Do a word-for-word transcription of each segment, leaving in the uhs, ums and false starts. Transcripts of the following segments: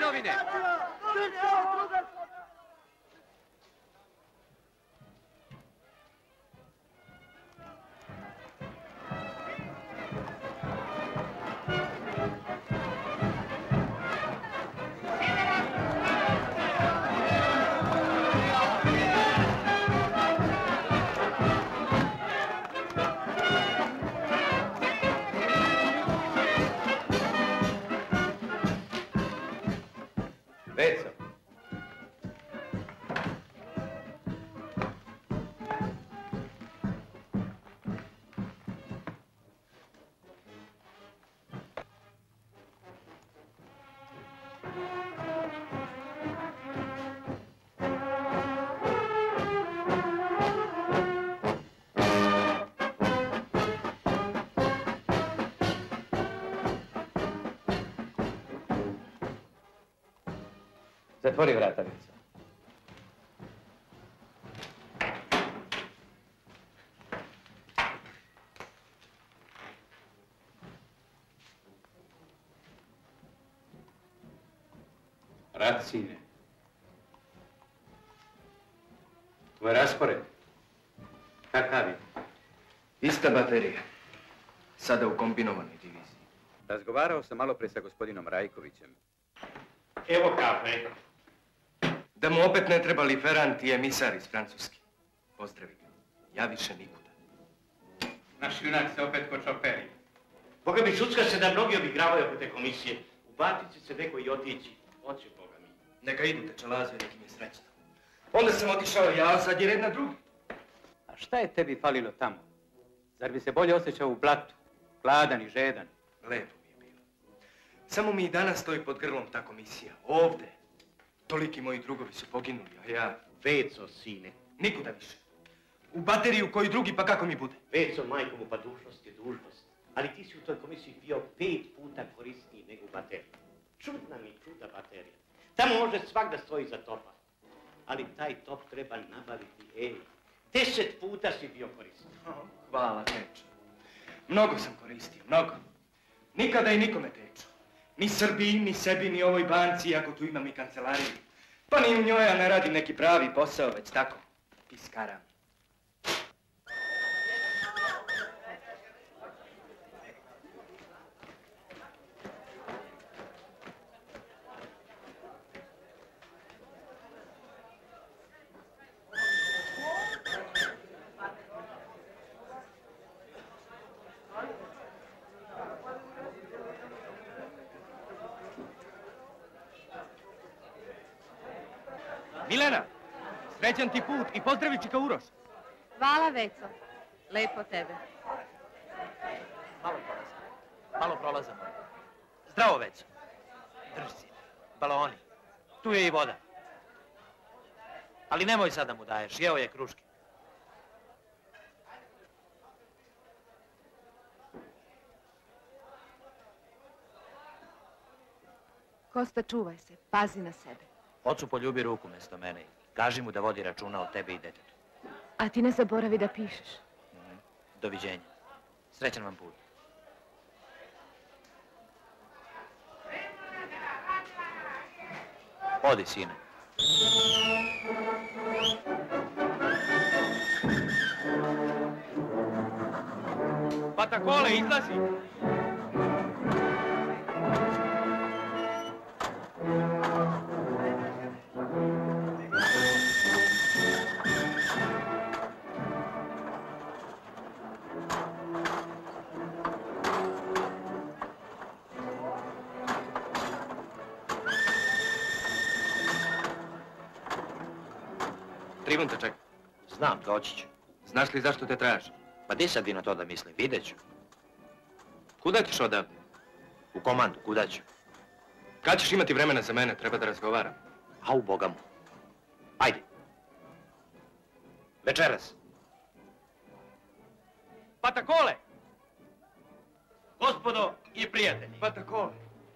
novine! Veco. Zatvori vrata, Veco. Rad, sine. Tvoj raspored. Kakav je? Ista baterija. Sada u kombinovanoj diviziji. Razgovarao sam malo pre sa gospodinom Rajkovićem. Evo kafe. Da mu opet ne treba liferant i emisar iz Francuske. Pozdravi ga. Ja više nikuda. Naš junak se opet kočoperi. Boga mi šucka se da mnogi obigravaju oko te komisije. Ubacit će se neko i otići. Oće, Boga mi. Neka idu te čalazu i nekim je srećno. Onda sam otišao ja, a sad je red na drugi. A šta je tebi falilo tamo? Zar bi se bolje osjećao u blatu? Gladan i žedan. Lepo mi je bilo. Samo mi i danas stoji pod grlom ta komisija. Ovde. Toliki moji drugovi su poginuli, a ja... Veco, sine. Nikuda više. U bateriju koji drugi, pa kako mi bude? Veco, majko mu, pa dužnost je dužnost. Ali ti si u toj komisiji bio pet puta korisniji nego u bateriju. Čudna mi čuda baterija. Tamo može svak da stoji za topa. Ali taj top treba nabaviti, ej. Deset puta si bio korisniji. Oh, hvala, Tečo. Mnogo sam koristio, mnogo. Nikada i nikome, Tečo. Ni Srbiji, ni sebi, ni ovoj banci, iako tu imam i kancelariju. Pa ni u njoj ja ne radim neki pravi posao, već tako, piskaram. Milena, srećan ti put i pozdravi Čika Uroš. Hvala, Veco. Lepo tebe. Malo prolazam. Malo prolazam. Zdravo, Veco. Drži si. Baloni. Tu je i voda. Ali nemoj sad da mu daješ, jeo je kruške. Kosta, čuvaj se, pazi na sebe. Ocu poljubi ruku mjesto mene i kaži mu da vodi računa o tebi i detetu. A ti ne zaboravi da pišeš. Mm-hmm. Doviđenja. Srećan vam put. Odi, sine. Patakole, izlazi! Tribun te čeka. Znam, doći ću. Znaš li zašto te traži? Pa di sad vi na to da mislim, vidjet ću. Kuda ćeš odavde? U komandu, kuda ću? Kad ćeš imati vremena za mene, treba da razgovaram. A u Boga mu. Ajde. Večeras. Patakole! Gospodo i prijatelji. Patakole.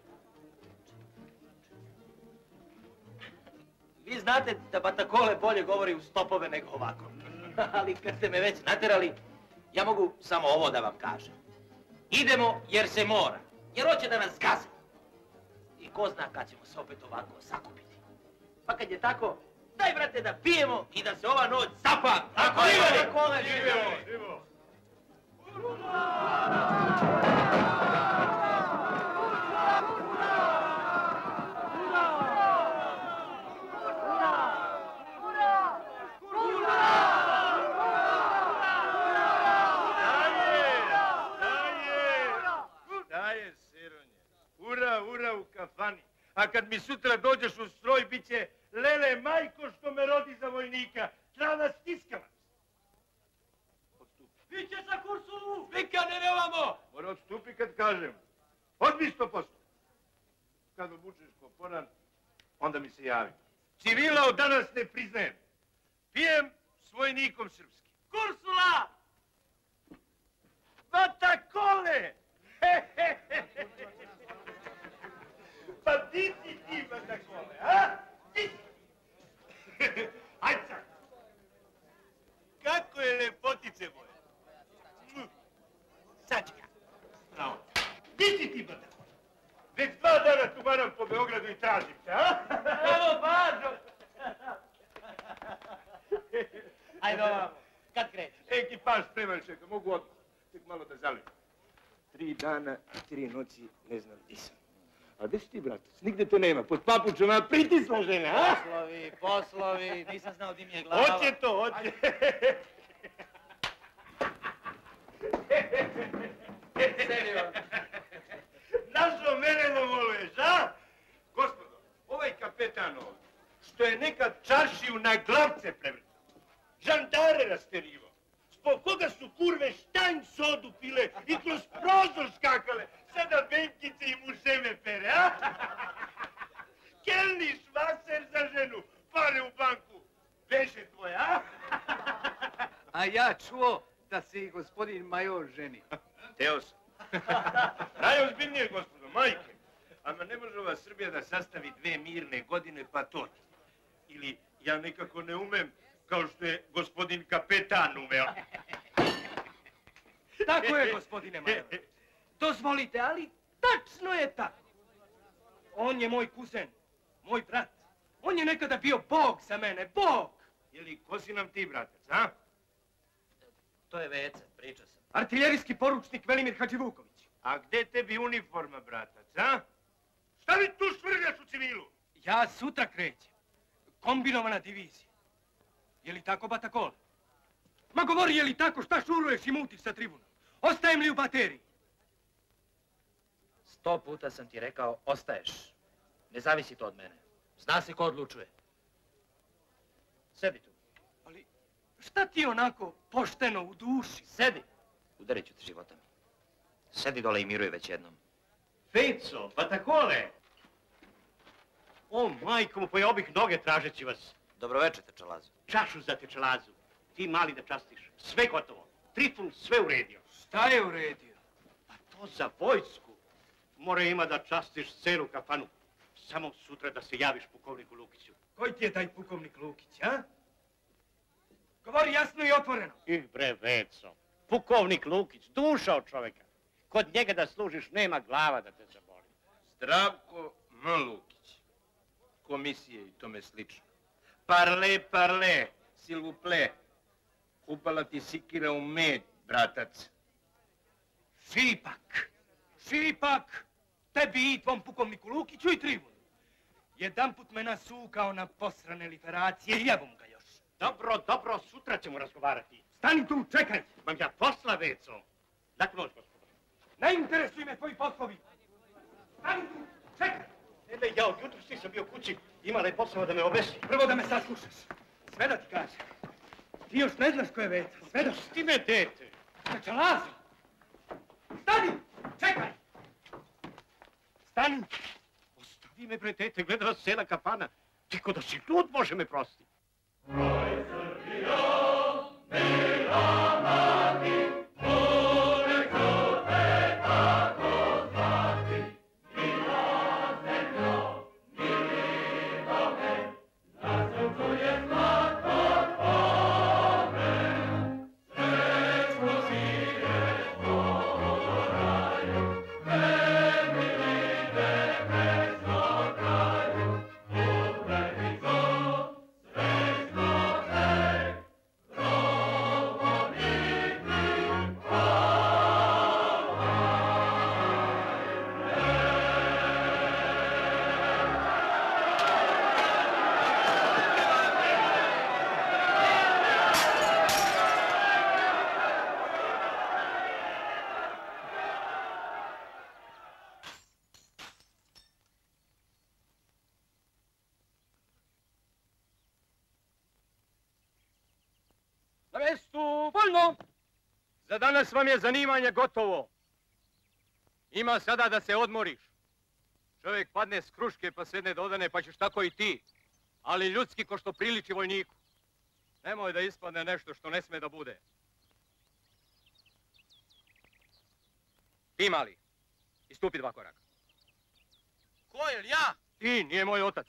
Vi znate da Patakole bolje govori u stopove nego ovako. Ali kad ste me već naterali, ja mogu samo ovo da vam kažem. Idemo jer se mora. Jer hoće da nas gaze. I ko zna kad ćemo se opet ovako sakupiti. Pa kad je tako, daj, brate, da pijemo i da se ova noć zapamti. Tako je, kome živimo. Živo. Ura, ura u kafani. A kad mi sutra dođeš u stroj, bit će lele majko što me rodi za vojnika. Trava stiskavac. Odstupi. Biće za kursu! Vika, ne nevamo! Mora odstupi kad kažem. Odbi sto posto. Kad obučeš koporan, onda mi se javi. Civila od danas ne priznajem. Pijem s vojnikom srpskim. Kursula! Batakole! Pa di si ti, Batakole, a? Di si? Ajde sad. Kako je lepotice moje? Sačekaj. Bravo. Di si ti, Batakole? Već dva dana tumaram po Beogradu i tražim te, a? Evo, Bađo! Ajde ovamo, kad krećeš? Ekipaž spreman čeka, mogu odmah. Tek malo da zalim. Tri dana i tri noći ne znam gdje sam. A gdje si ti, bratac? Nigde te nema. Pod papučama pritisla žena, a? Poslovi, poslovi, nisam znao di mi je glava. Hoće to, hoće. Našo mene dovoluješ, a? Gospodo, ovaj kapetan ovdje, što je nekad čaršiju na glavce prevrtao, žandare rasterivao, zbog koga su kurve štanj sodu pile i kroz prozor skakale, sada benkice i mušeme pere, a? Kelni švaser za ženu, pare u banku, beše tvoje, a? A ja čuo da se i gospodin major ženi. Teo sam. Najozbiljnije, gospodo, majke. Ama ne može ova Srbija da sastavi dve mirne godine, pa to ti. Ili ja nekako ne umem, kao što je gospodin kapetan umeo. Tako je, gospodine major. Dozvolite, ali tačno je tako. On je moj kuzen, moj brat. On je nekada bio Bog za mene, Bog. Ili ko si nam ti, bratac, a? To je Veca, pričao sam. Artiljerijski poručnik Velimir Hadživuković. A gde tebi uniforma, bratac, a? Šta mi tu švrljaš u civilu? Ja sutra krećem. Kombinovana divizija. Je li tako, Batakole? Ma govori, je li tako, šta šuruješ i mutiš sa tribunom? Ostajem li u bateriji? Sto puta sam ti rekao, ostaješ. Ne zavisi to od mene. Zna se ko odlučuje. Sedi tu. Ali šta ti onako pošteno u duši? Sedi. Udarit ću te životom. Sedi dole i miruj već jednom. Feco, Batakole! O, majko mu, pojobih noge tražeći vas. Dobroveče, Tečalazu. Čašu za Tečalazu. Ti mali da častiš. Sve gotovo. Trifun sve uredio. Šta je uredio? Pa to za vojsku. Mora ima da častiš celu kafanu. Samo sutra da se javiš pukovniku Lukiću. Koji ti je taj pukovnik Lukić, a? Govori jasno i otvoreno. Ih bre, Veco. Pukovnik Lukić, duša od čoveka. Kod njega da služiš nema glava da te zaboli. Zdravko M. Lukić. Komisije i tome slično. Parle, parle, s'il vous plaît. Upala ti sikira u med, bratac. Šipak, šipak, tebi i tvom pukovniku Lukiću i tribunu. Jedan put me nasukao na posrane literacije i jebom ga još. Dobro, dobro, sutra ćemo razgovarati. Stani tu, čekaj. Mam ja posla, Veco. Laku noć, gospodo. Ne interesuju me tvoji poslovi. Stani tu, čekaj. Ede, ja od jutros nisam bio kući. Imala je posao da me obesi. Prvo da me saslušaš. Sve da ti kažem. Ti još ne znaš ko je Veca, sve da... Pusti me, dete. Tečalazu! Stani! Čekaj! Stani! Ostavi me, bre, dete, gleda vas cela kafana. Ti ko da si lud, može me prosti. Emilie de Meso Za danas vam je zanimanje gotovo. Ima sada da se odmoriš. Čovjek padne s kruške pa sedne do odane, pa ćeš tako i ti. Ali ljudski ko što priliči vojniku. Nemoj da ispadne nešto što ne sme da bude. Ti mali, istupi dva koraka. Ko je li ja? Ti, nije moj otac.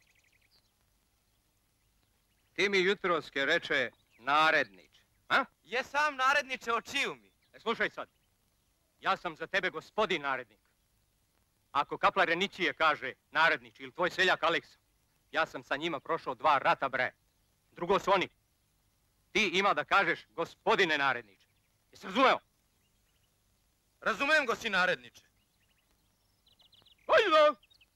Ti mi jutroske reče naredniče, a? Je sam naredniče, očiju mi. E, slušaj sad. Ja sam za tebe gospodin narednik. Ako kaplar Renićije kaže narednič ili tvoj seljak Aleksa, ja sam sa njima prošao dva rata, bre. Drugo su oni. Ti ima da kažeš gospodine naredniče. Jesi razumeo? Razumem go si naredniče. Ajde!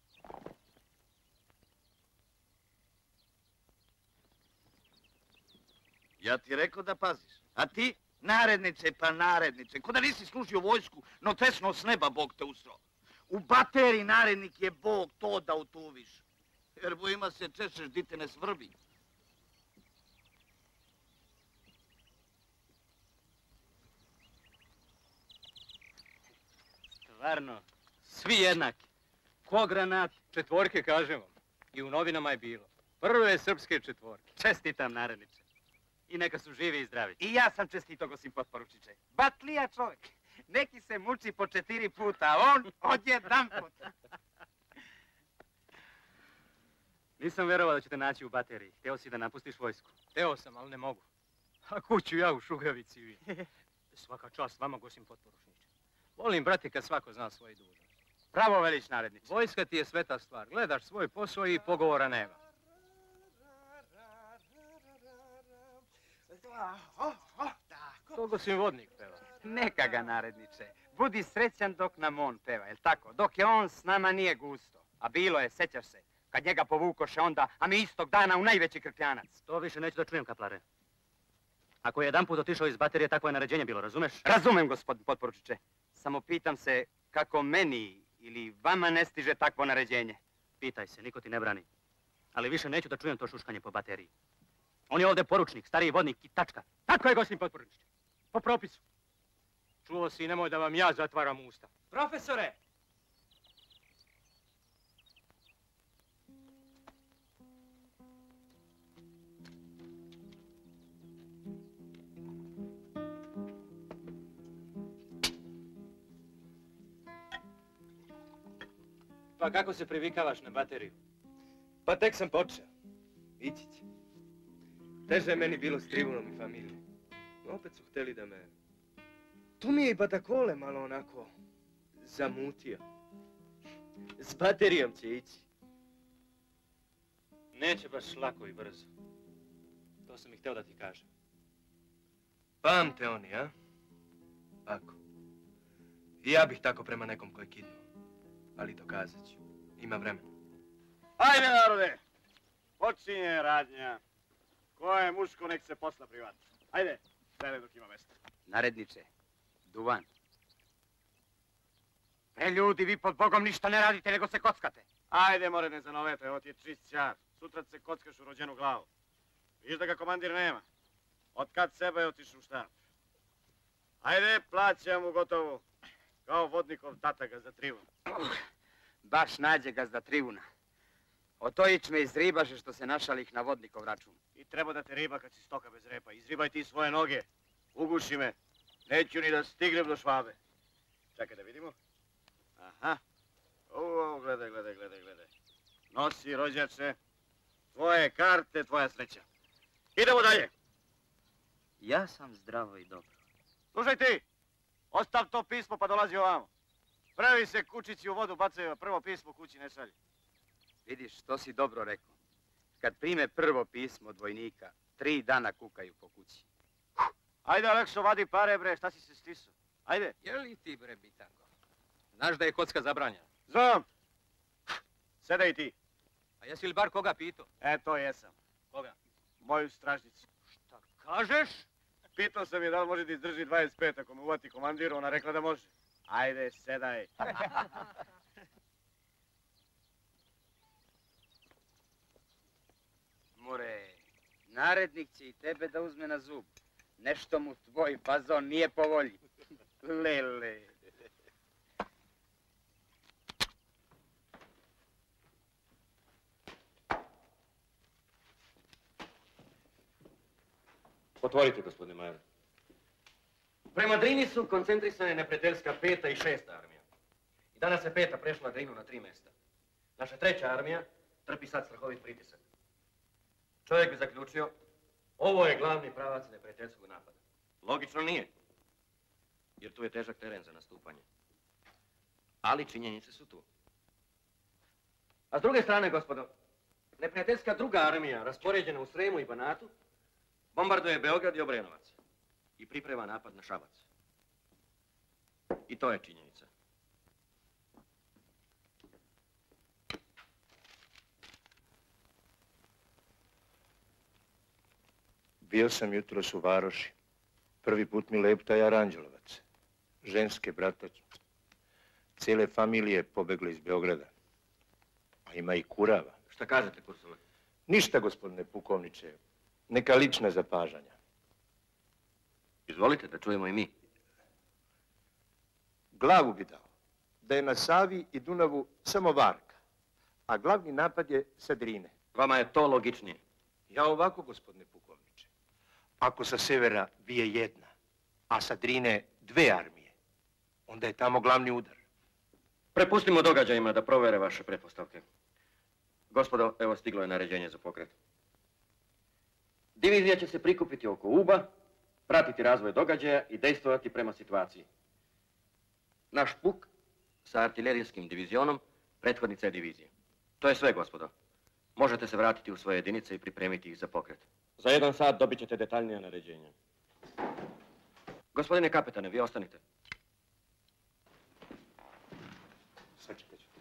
Ja ti rekao da paziš. A ti? Naredniče pa naredniče. Ko da nisi služio vojsku, no tesno s neba Bog te usro. U bateriji narednik je Bog, to da utuviš. Jer bojima se češeš di te ne svrbi. Stvarno, svi jednaki. Ko granat? Četvorke, kažem vam. I u novinama je bilo. Prve srpske četvorke. Čestitam, naredniče. I neka su živi i zdravi. I ja sam čestito, gosim potporučiče. Batlija čovjek. Neki se muči po četiri puta, a on odjedan put. Nisam verovao da ćete naći u bateriji. Hteo si da napustiš vojsku. Teo sam, ali ne mogu. A kuću ja u Šugavici vi. Svaka čast vama, gosim potporučniče. Volim, brate, kad svako zna svoje dužnosti. Bravo, veliš naredniče. Vojska ti je sveta stvar. Gledaš svoj posao i pogovora nema. To gosim vodnik peva. Neka ga, naredniče. Budi srećan dok nam on peva, jel tako? Dok je on s nama nije gusto. A bilo je, sećaš se, kad njega povukoše onda, a mi istog dana u najveći krkljanac. To više neću da čujem, kaplare. Ako je jedan put otišao iz baterije, takvo je naređenje bilo, razumeš? Razumem, gospodin potporučiče. Samo pitam se kako meni ili vama ne stiže takvo naređenje. Pitaj se, niko ti ne brani. Ali više neću da čujem to šuškanje po bateriji. On je ovdje poručnik, stariji vodnik i tačka. Tako je, gosim potporučiče. Po propisu. Čuo si, nemoj da vam ja zatvaram usta. Profesore! Pa kako se privikavaš na bateriju? Pa tek sam počeo. Ići će. Teže je meni bilo s tribunom i familijom. No, opet su htjeli da me... Tu mi je i Batakole malo onako zamutio. S baterijom će ići. Neće baš lako i brzo. To sam i htio da ti kažem. Pamte oni, a? Ako. I ja bih tako prema nekom koji je kidnuo. Ali dokazat ću. Ima vremena. Ajde, narode! Počinje radnja. Ko je muško, nek se posla privati. Ajde, sede dok ima mesta. Naredniče, duvan. E, ljudi, vi pod Bogom ništa ne radite, nego se kockate. Ajde, more, ne zanovete, ovo ti je čist čar. Sutra se kockaš u rođenu glavu. Viš da ga komandir nema. Otkad seba je otišao u štab. Ajde, plaćam mu gotovo. Kao vodnikov tata ga za trivun. Uh, baš nađe ga za trivuna. Otojić me izribaše što se našalih na vodnikov račun. I treba da te riba kad si stoka bez repa. Izribaj ti svoje noge. Uguši me. Neću ni da stignem do Švabe. Čekaj da vidimo. Aha. Ovo, gledaj, gledaj, gledaj, gledaj. Nosi, rođače. Tvoje karte, tvoja sreća. Idemo dalje. Ja sam zdravo i dobro. Slušaj ti. Ostav to pismo pa dolazi ovamo. Pravi se kučici u vodu bacaju, a prvo pismo kući ne šalje. Vidiš, to si dobro rekao. Kad prime prvo pismo od vojnika, tri dana kukaju po kući. Ajde, Alekso, vadi pare, bre, šta si se stisao? Ajde. Je li ti, bre, bitango? Znaš da je kocka zabranjena? Znam. Sedaj i ti. A jesi li bar koga pitao? E, to jesam. Koga? Moju stražnicu. Šta kažeš? Pitao sam je da li može da izdrži dvadeset pet ako me uvati komandir, ona rekla da može. Ajde, sedaj. More, narednik će i tebe da uzme na zub. Nešto mu tvoj fazon nije po volji. Lele. Otvorite, gospodine Majer. Prema Drini su koncentrisane neprijateljska peta i šesta armija. I danas je peta prešla Drinu na tri mjesta. Naša treća armija trpi sad strahovit pritisak. Čovjek bi zaključio, ovo je glavni pravac neprijateljskog napada. Logično nije, jer tu je težak teren za nastupanje. Ali činjenice su tu. A s druge strane, gospodo, neprijateljska druga armija, raspoređena u Sremu i Banatu, bombarduje Beograd i Obrenovac i priprema napad na Šabac. I to je činjenica. Bio sam jutros u Varoši. Prvi put mi lepta je Aranđelovac. Ženske bratac. Cijele familije pobegle iz Beograda. A ima i kurava. Šta kažete, kursule? Ništa, gospodine pukovniče. Neka lična zapažanja. Izvolite da čujemo i mi. Glavu bi dao da je na Savi i Dunavu samo Varka, a glavni napad je sa Drine. Vama je to logičnije. Ja ovako, gospodine pukovniče. Ako sa severa bije jedna, a sa Drine dve armije, onda je tamo glavni udar. Prepustimo događajima da provere vaše pretpostavke. Gospodo, evo stiglo je naređenje za pokret. Divizija će se prikupiti oko Uba, pratiti razvoj događaja i dejstvovati prema situaciji. Naš puk sa artilerijskim divizionom prethodnica je divizije. To je sve, gospodo. Možete se vratiti u svoje jedinice i pripremiti ih za pokret. Za jedan sat dobit ćete detaljnije naređenja. Gospodine kapetane, vi ostanite. Sačekat ću.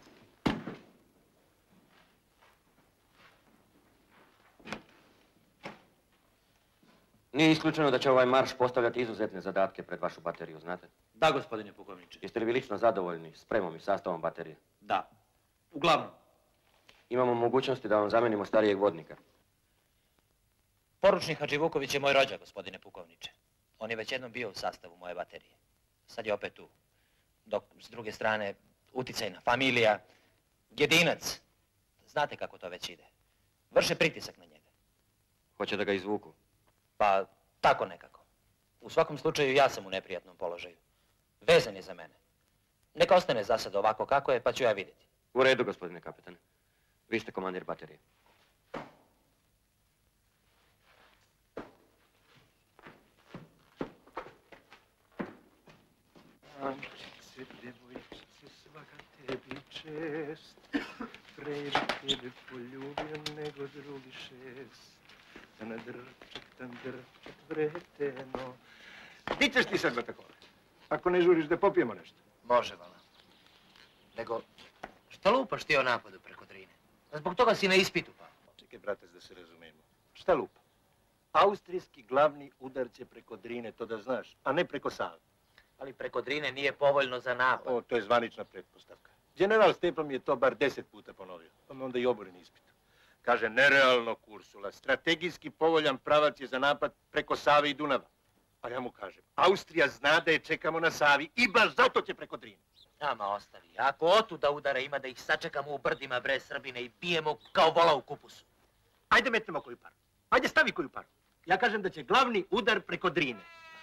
Nije isključeno da će ovaj marš postavljati izuzetne zadatke pred vašu bateriju, znate? Da, gospodine pukovniče. Jeste li vi lično zadovoljni spremom i sastavom baterije? Da. Uglavnom. Imamo mogućnosti da vam zamenimo starijeg vodnika. Poručnik Hadživuković je moj rođak, gospodine pukovniče. On je već jednom bio u sastavu moje baterije. Sad je opet tu. Dok, s druge strane, uticajna familija, jedinac. Znate kako to već ide. Vrše pritisak na njega. Hoće da ga izvuku? Pa, tako nekako. U svakom slučaju, ja sam u neprijatnom položaju. Vezan je za mene. Neka ostane za sad ovako kako je, pa ću ja vidjeti. U redu, gospodine kapetane. Vi ste komandir baterije. Ančice, devojčice, svaka tebi čest. Prej bi tebe poljubio nego drugi šest. Da na drčak, tam drčak, vreteno. Di ćeš ti sad, Batakole? Ako ne žuriš da popijemo nešto. Može, vala. Nego, šta lupaš ti o napadu preko Drine? Zbog toga si na ispitu, pa. Čekaj, bratac, da se razumemo. Šta lupa? Austrijski glavni udar će preko Drine, to da znaš, a ne preko Save. Ali preko Drine nije povoljno za napad. O, to je zvanična pretpostavka. General Steplo mi je to bar deset puta ponovio, pa me onda i oboren ispitu. Kaže, nerealno, Kursula, strategijski povoljan pravac je za napad preko Save i Dunava. A ja mu kažem, Austrija zna da je čekamo na Savi i baš zato će preko Drine. Ama ostavi, ako otuda udara ima da ih sačekamo u brdima bre Srbine i bijemo kao vola u kupusu. Ajde metnemo koju paru. Ajde stavi koju paru. Ja kažem da će glavni udar preko Drine.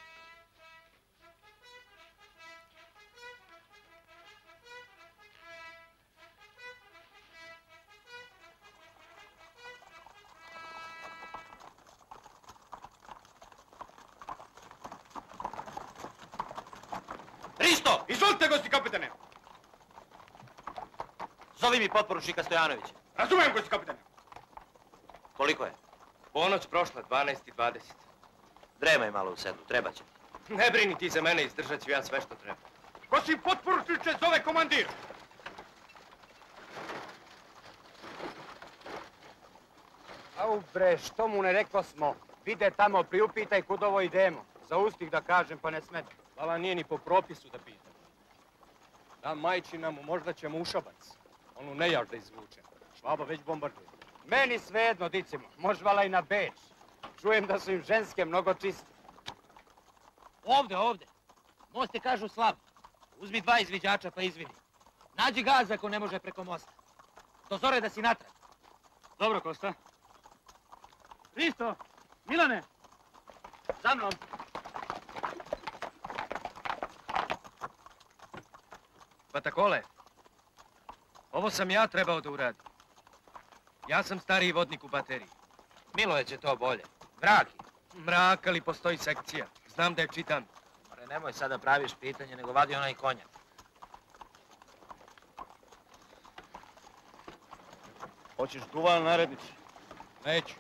Risto! Izvolite, gosti kapetane! Zovi mi potporučnika Stojanovića. Razumijem, gosti kapetane. Koliko je? Ponoć prošla, dvanaest i dvadeset. Dremaj malo u sedlu, treba će. Ne brini ti za mene, izdržat ću ja sve što treba. Gosti potporučniče, zove komandir! Au bre, što mu ne reklo smo? Vide tamo, priupitaj kud ovo idemo. Za ustih da kažem, pa ne smete. Vala nije ni po propisu da pita. Da majčina mu možda ćemo u Šabac. Onu nejaž da izvuče. Švaba već bombarduje. Meni svejedno, dicimo. Može vala i na Beč. Čujem da su im ženske mnogo čiste. Ovde, ovde. Most je, kažu, slab. Uzmi dva izviđača pa izvidi. Nađi gaz ako ne može preko mosta. Do zore da si natrag. Dobro, Kosta. Risto, Milane, za mnom. Batakole, ovo sam ja trebao da uradim. Ja sam stariji vodnik u bateriji. Miloje će to bolje. Mraki. Mrak, ali postoji sekcija. Znam da je čitam. More, nemoj sada praviš pitanje, nego vadi onaj konjak. Hoćeš duvan, naredniče? Neću.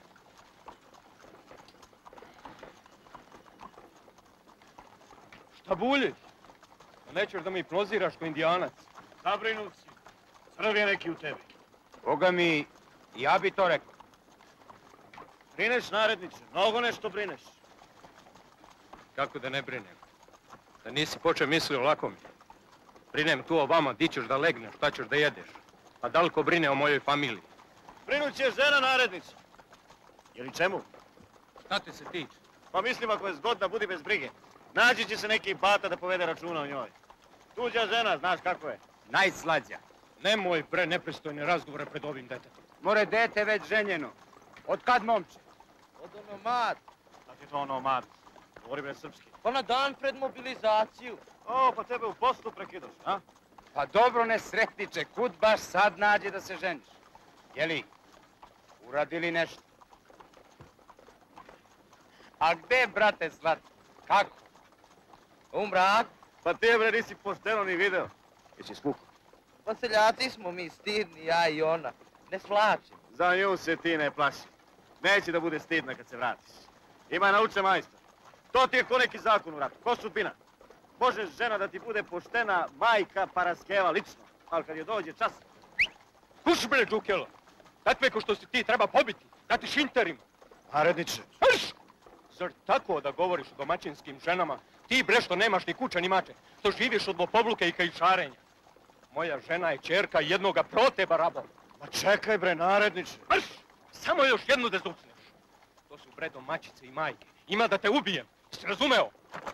Šta buljiš? Nećeš da mi proziraš ko indijanac. Zabrinut si. Crv je neki u tebi. Boga mi, ja bi to rekao. Brineš, naredniče, mnogo nešto brineš. Kako da ne brinem? Da nisi počeo mislio lako mi. Brinem tu o vama, di ćeš da legneš, šta ćeš da jedeš. A daleko brine o mojoj familiji. Brinut će žena, narednice. Ili čemu? Šta te se tiče? Pa mislim, ako je zgodna, budi bez brige. Naći će se neki bata da povede računa o njoj. Tuđa žena, znaš kako je. Najslađa. Nemoj bre nepristojne razgovore pred ovim detetom. More dete već ženjeno. Od kad, momče? Od onomad. Šta ti to onomad? Govori bre srpski. Pa na dan pred mobilizaciju. O, pa tebe u poslu prekidaš, a? Pa dobro, nesretniče, kud baš sad nađe da se ženiš? Jeli, uradili nešto? A gde, brate Zlatko? Kako? U mrak. Pa ti bre nisi pošteno ni video. Jesi skukao? Pa seljaci smo mi, stidni, ja i ona. Ne svlačim. Za nju se ti ne plaši. Neće da bude stidna kad se vratiš. Ima nauče majstor. To ti je ko neki zakon u ratu, ko sudbina. Može žena da ti bude poštena majka Paraskeva lično, ali kad je dođe čas... Puši bre, Đukelo! Takve ko što si ti treba pobiti, dati šinterima. Naredniče. Hrš! Zar tako da govoriš o domaćinskim ženama? Ti bre što nemaš ni kuća ni mače, što živiš od lopovluka i kajšarenja. Moja žena je ćerka jednoga proteba rabo. Ma čekaj bre, naredniče. Hrš! Samo još jednu da zucneš. To su bre domaćice i majke. Ima da te ubijem. Si razumeo?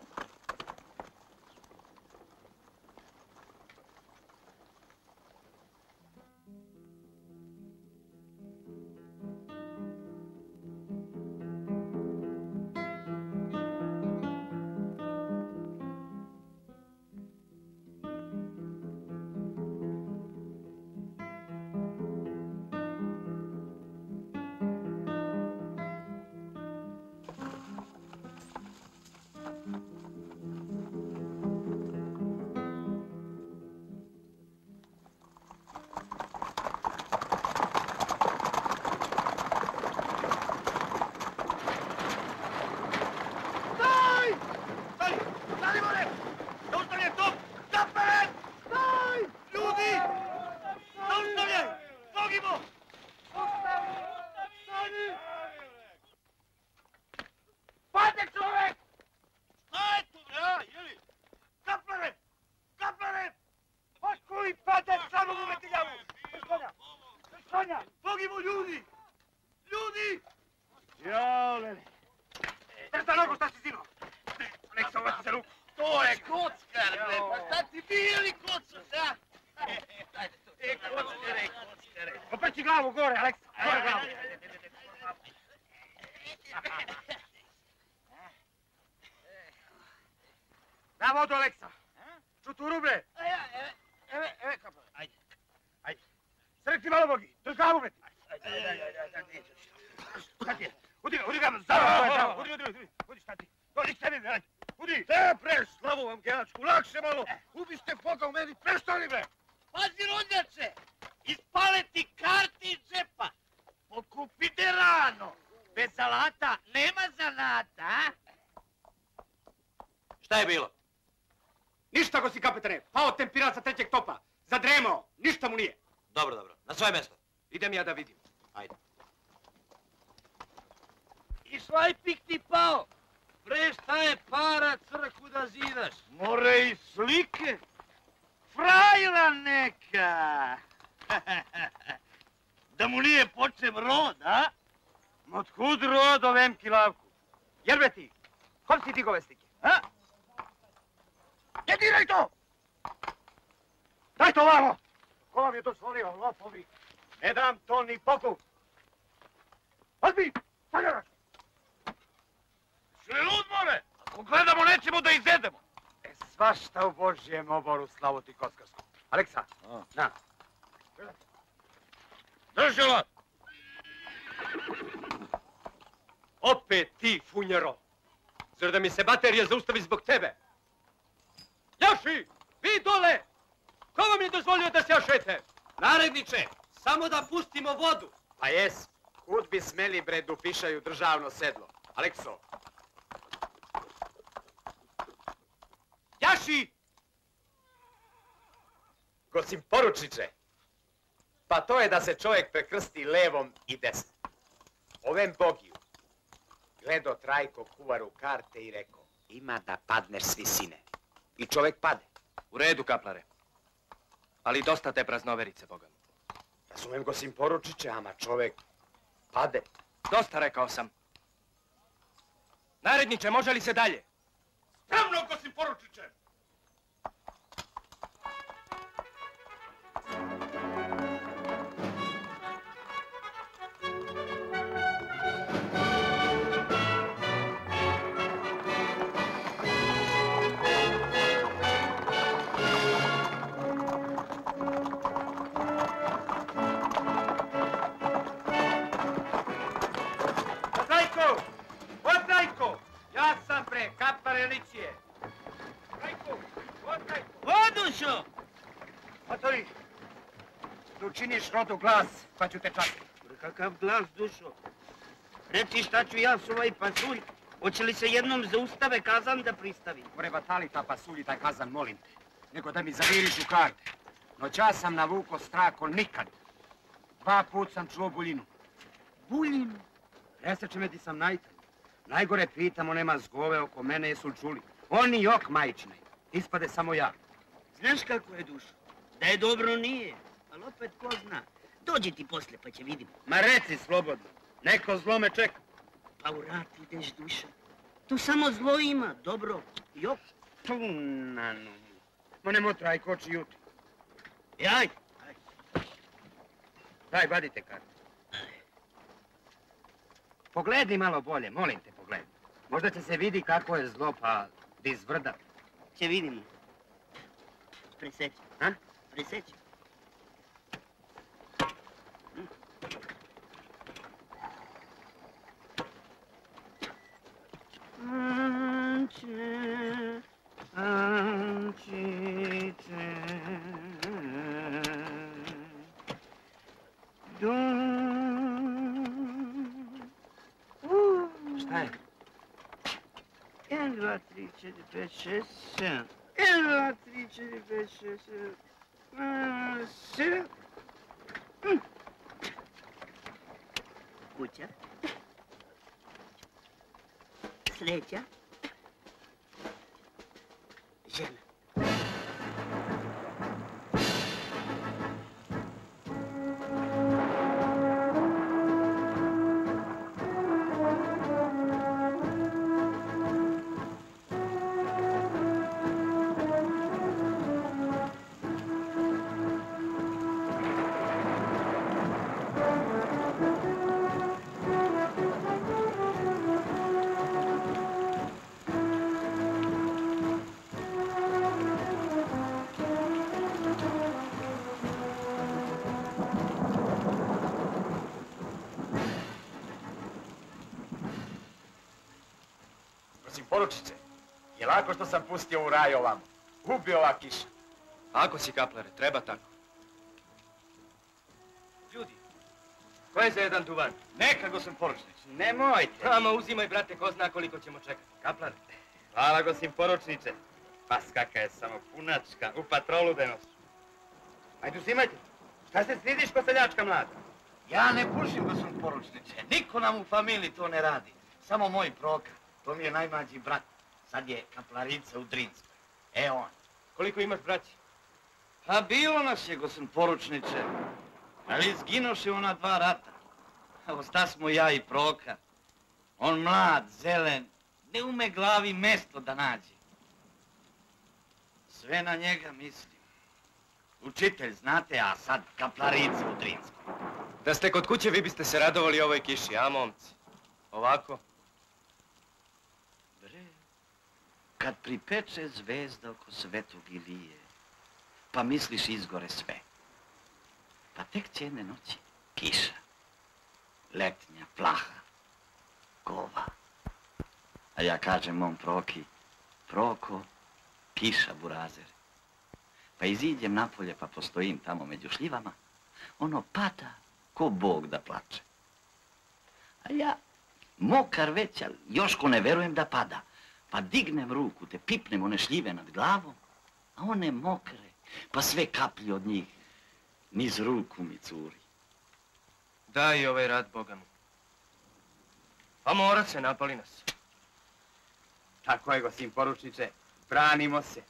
Na vodu, Aleksa! Čuturu, bre! Eve, eve, kapo. Ajde, ajde. Srekni malo bogi, drž glavu, bre! Ajde, ajde, ajde, ajde. Šta ti je? Udri, udri ga, zdravo, udri, udri, udri, udri, šta ti? Dođi k tebi, bre, udri! Te pre, slavu vam gejačku, lakše malo! Ubiste foka u meni, prestani, bre! Pazi, rodnjače! Ispale ti karti iz džepa! Pokupite rano! Bez alata nema zanata, a? Šta je bilo? Ništa, gosti kapetane, pao tempiral sa trećeg topa. Zadremao, ništa mu nije. Dobro, dobro, na svoje mjesto. Idem ja da vidim. Ajde. I šlajpik ti pao! Bre, šta je para crku da zidaš? More i slike! Frajla neka! Da mu nije počem rod, a? Otkud rod ovem kilavku? Jer be ti, kom si digove slike? A? Ne diraj to! Daj to vamo! Ko vam je dozvolio, lopovi? Ne dam to ni Bogu! Odbi! Sagaraš! Šli lud, more? Ako gledamo, nećemo da izjedemo. E, svašta u Božjem oboru, slavu ti kockarsku. Aleksa, na. Drži lot! Opet ti, funjero! Zar da mi se baterija zaustavi zbog tebe? Jaši! Vi dole! Ko vam je dozvolio da se jašete? Naredniče, samo da pustimo vodu. Pa jes, kud bi smeli bre dupišaju državno sedlo. Alekso. Jaši! Gosim poručniče, pa to je da se čovjek prekrsti levom i desnom. Ovem Bogiju gledo Trajko kuvaru karte i rekao, ima da padneš s visine. I čovjek pade. U redu, kaplare. Ali dosta te praznoverice, Boga mi. Razumem, gosim poručiće, ama čovjek pade. Dosta, rekao sam. Naredniče, može li se dalje? Spremno, gosim poručiće! Trajko! O Trajko! Ja sam pre, kapare ličije. Trajko! O Trajko! Odušo! Otvori! Da učiniš rodu glas, pa ću te čakati. Kakav glas, dušo? Reci šta ću ja s ovaj pasulj? Hoće li se jednom zaustave kazan da pristavim? More batali ta pasulj i taj kazan, molim te. Nego da mi zaviriš u karte. Noća sam navuko strako nikad. Dva put sam čuo buljinu. Buljinu? Presreće me di sam najtan. Najgore pitamo, nema zgove oko mene, jesu li čuli? Oni jok, majčine. Ispade samo ja. Znaš kako je, dušo? Da je dobro nije, ali opet ko zna. Dođi ti posle pa će vidimo. Ma reci slobodno. Neko zlo me čeka. Pa u rat ideš, duša. Tu samo zlo ima, dobro. Jok. Tu na nu. Ma nemo Trajko oči juti. Jaj. Daj, vadite karte. Pogledaj malo bolje, molim te, pogledaj. Možda će se vidi kako je zlo, pa di zvrda. Će vidimo. Preseći. A? Preseći. Anče, ančiće, Šta je? jedan, dva, tri, četiri, pet, šest, sedam. jedan, dva, tri, četiri, pet, šest, sedam. sedam. Kuća. Sreća. Žena. Poručiće, je lako što sam pustio u raj ovamo. Ubi ova kiša. Ako si, kaplare, treba tako. Ljudi, ko je za jedan duvan? Neka, gosim poručniče. Nemojte. Ama uzimaj, brate, ko zna koliko ćemo čekati. Kaplan, hvala gosim poručniče. Pas kaka je samo punačka, u patrolu denos. Ajde uzimajte. Šta se stidiš ko seljačka mlada? Ja ne pušim gosim poručniče. Niko nam u familiji to ne radi. Samo moj Proka. To mi je najmlađi brat. Sad je kaplarica u Drinskoj. E on. Koliko imaš, braći? Pa bilo nas je, gosim poručniče. Ali izginoše ona dva rata. Osta smo ja i Proka. On mlad, zelen, ne ume glavi mesto da nađe. Sve na njega mislim. Učitelj, znate, a sad kaplarica u Drinskoj. Da ste kod kuće, vi biste se radovali ovoj kiši, a momci? Ovako? Bre, kad pripeče zvezda oko svetog Ilije, pa misliš izgore sve. Pa tek će jedne noći kiša, letnja, plaha, gova. A ja kažem mom Proki, Proko, kiša burazer. Pa iziđem napolje pa postojim tamo među šljivama, ono pada ko Bog da plače. A ja, mokar već, ali još ko ne verujem da pada, pa dignem ruku, te pipnem one šljive nad glavom, a one mokre, pa sve kaplje od njih niz ruku mi curi. Daj ovaj rat Boga mu. Pa mora se, napali nas. Tako je, gosim poručniče, branimo se.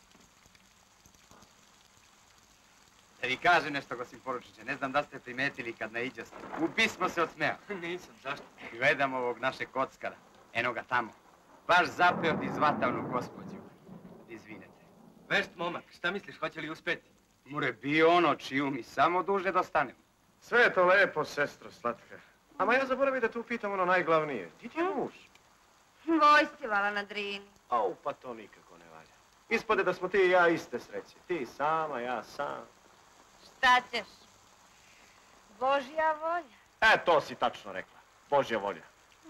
Da vi kažem nešto, gosim poručniče, ne znam da ste primetili kad naiđoste. Ubi smo se od smeja. Nisam, zašto? Gledam ovog našeg kockara, eno ga tamo. Baš zapeo ti zvatavnu gospođu. Izvinete. Vešt momak, šta misliš, hoće li uspeti? Mure, bio ono čiju mi samo duže dostanemo. Sve je to lepo, sestro slatka. Ama ja zaboravim da tu pitam ono najglavnije. Ti ti je muž? Vojstivala na Drini. Au, pa to nikako ne valja. Ispade da smo ti i ja iste sreće. Ti sama, ja sam. Šta ćeš? Božja volja. E, to si tačno rekla. Božja volja.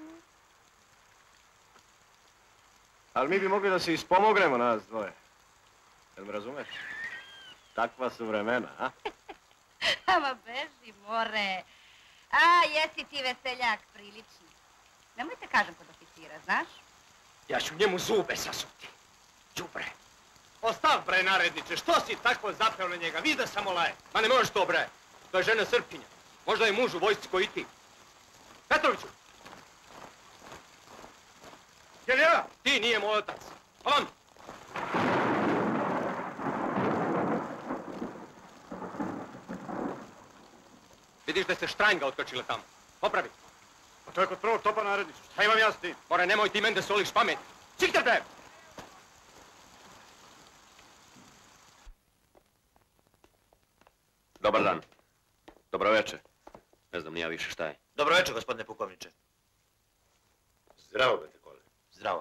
Ali mi bi mogli da se ispomognemo nas dvoje. Jel me razumeš? Takva su vremena, a? Ama beži, more. A, jesi ti veseljak prilični. Nemojte kažem kod oficira, znaš? Ja ću njemu zube sasuti. Đubre. Ostav, bre, naredniče, što si tako zapeo na njega? Vidi da samo laje. Ma ne možeš to, bre. To je žena Srpkinja. Možda je muž u vojsci koji ti. Petroviću! Jel ja? Ti nije moj otac. On! Vidiš da se Štrajnga otkačila tamo. Popravi. Pa to je kod prvog topa, naredniče. Šta imam ja s tim? More, nemoj ti meni da soliš pamet. Cikter, bre! Dobar dan. Dobro večer. Ne znam ni ja više šta je. Dobro večer, gospodine pukovniče. Zdravo, Bete Kole. Zdravo.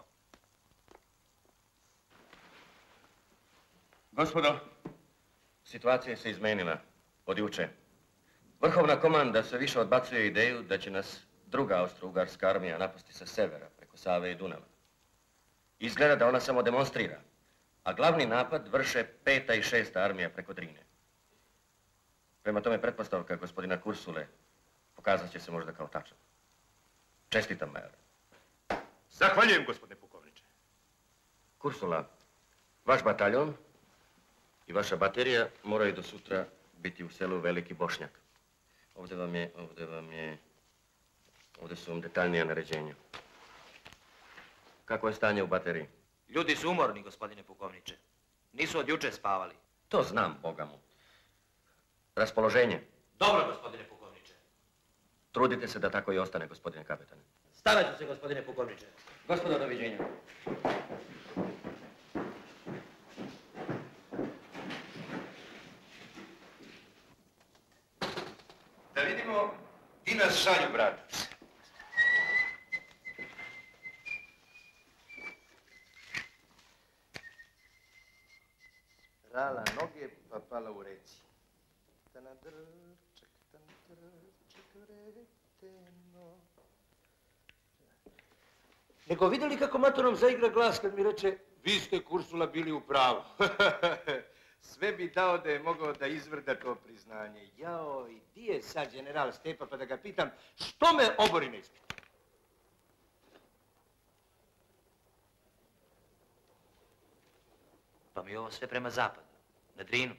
Gospodo, situacija se izmenila od juče. Vrhovna komanda sve više odbacuje ideju da će nas druga austro-ugarska armija napasti sa severa, preko Save i Dunava. Izgleda da ona samo demonstrira, a glavni napad vrše peta i šesta armija preko Drine. Prema tome pretpostavka gospodina Kursule pokazat će se možda kao tačan. Čestitam, major. Zahvaljujem, gospodine pukovniče. Kursula, vaš bataljon i vaša baterija moraju do sutra biti u selu Veliki Bošnjak. Ovdje vam je, ovdje vam je, ovdje su vam detaljnija naređenja. Kako je stanje u bateriji? Ljudi su umorni, gospodine pukovniče. Nisu od juče spavali. To znam, Boga mu. Raspoloženje? Dobro, gospodine pukovniče. Trudite se da tako i ostane, gospodine kapetane. Starat ću se, gospodine pukovniče. Gospodo, doviđenja. Da vidimo, di nas šalju, bratac. Rala noge, pa pala u reci. Nego vidjeli kako matorom zaigra glas kad mi reče vi ste, Kursula, bili u pravu. Sve bi dao da je mogao da izvrda to priznanje. Jao, i di je sad general Stepa pa da ga pitam što me obori na ispitu? Pa mi je ovo sve prema zapadu, na Drinu.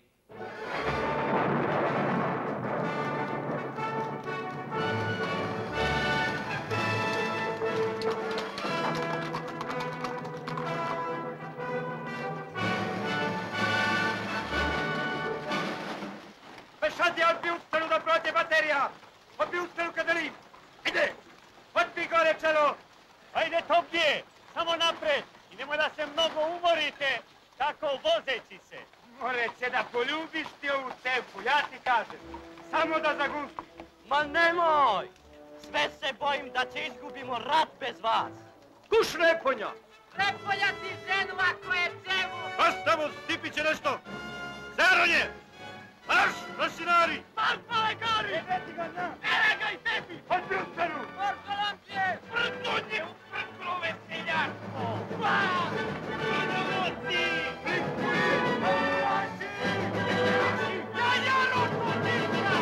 Pešati, odbi u stranu da prođe baterija! Odbi u stranu Katalin! Ajde! Odbi gore, čelo! Ajde, Topdje! Samo napred! I nemoj da se mnogo umorite, tako vozeći se. More će da poljubiš ti ovu cevku, ja ti kažem. Samo da zagusti. Ma nemoj! Sve se bojim da će izgubimo rat bez vas. Kuš Reponja! Repolja ti ženu ako je cevu! Bastavo, Stipi će nešto! Zaronje! Marš, rašinari! Marš, malekari! Ebe ti ga na! Ere ga i tebi! Od Brustanu! Marko nam će! Vrtunje u vrtlo veseljarstvo! Pa! Idemo ti! Prikujem! Vaši! Ja, ja, rotunica!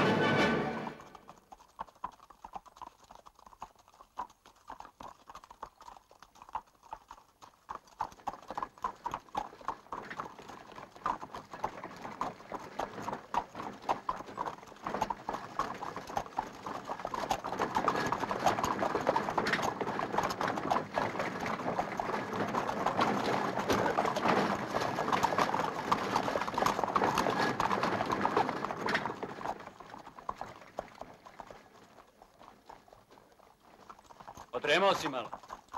Odremao si malo.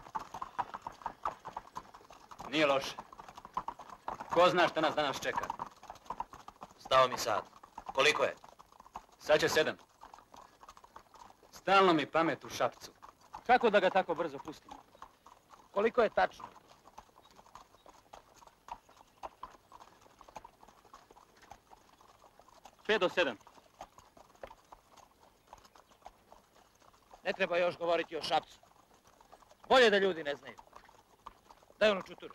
Nije loše. Ko zna šta nas danas čeka? Stao mi sad. Koliko je? Sad će sedam. Stalno mi pamet u šapcu. Kako da ga tako brzo pustimo? Koliko je tačno? Pet do sedam. Ne treba još govoriti o šapcu. Bolje da ljudi ne znaju. Daj onu čuturu.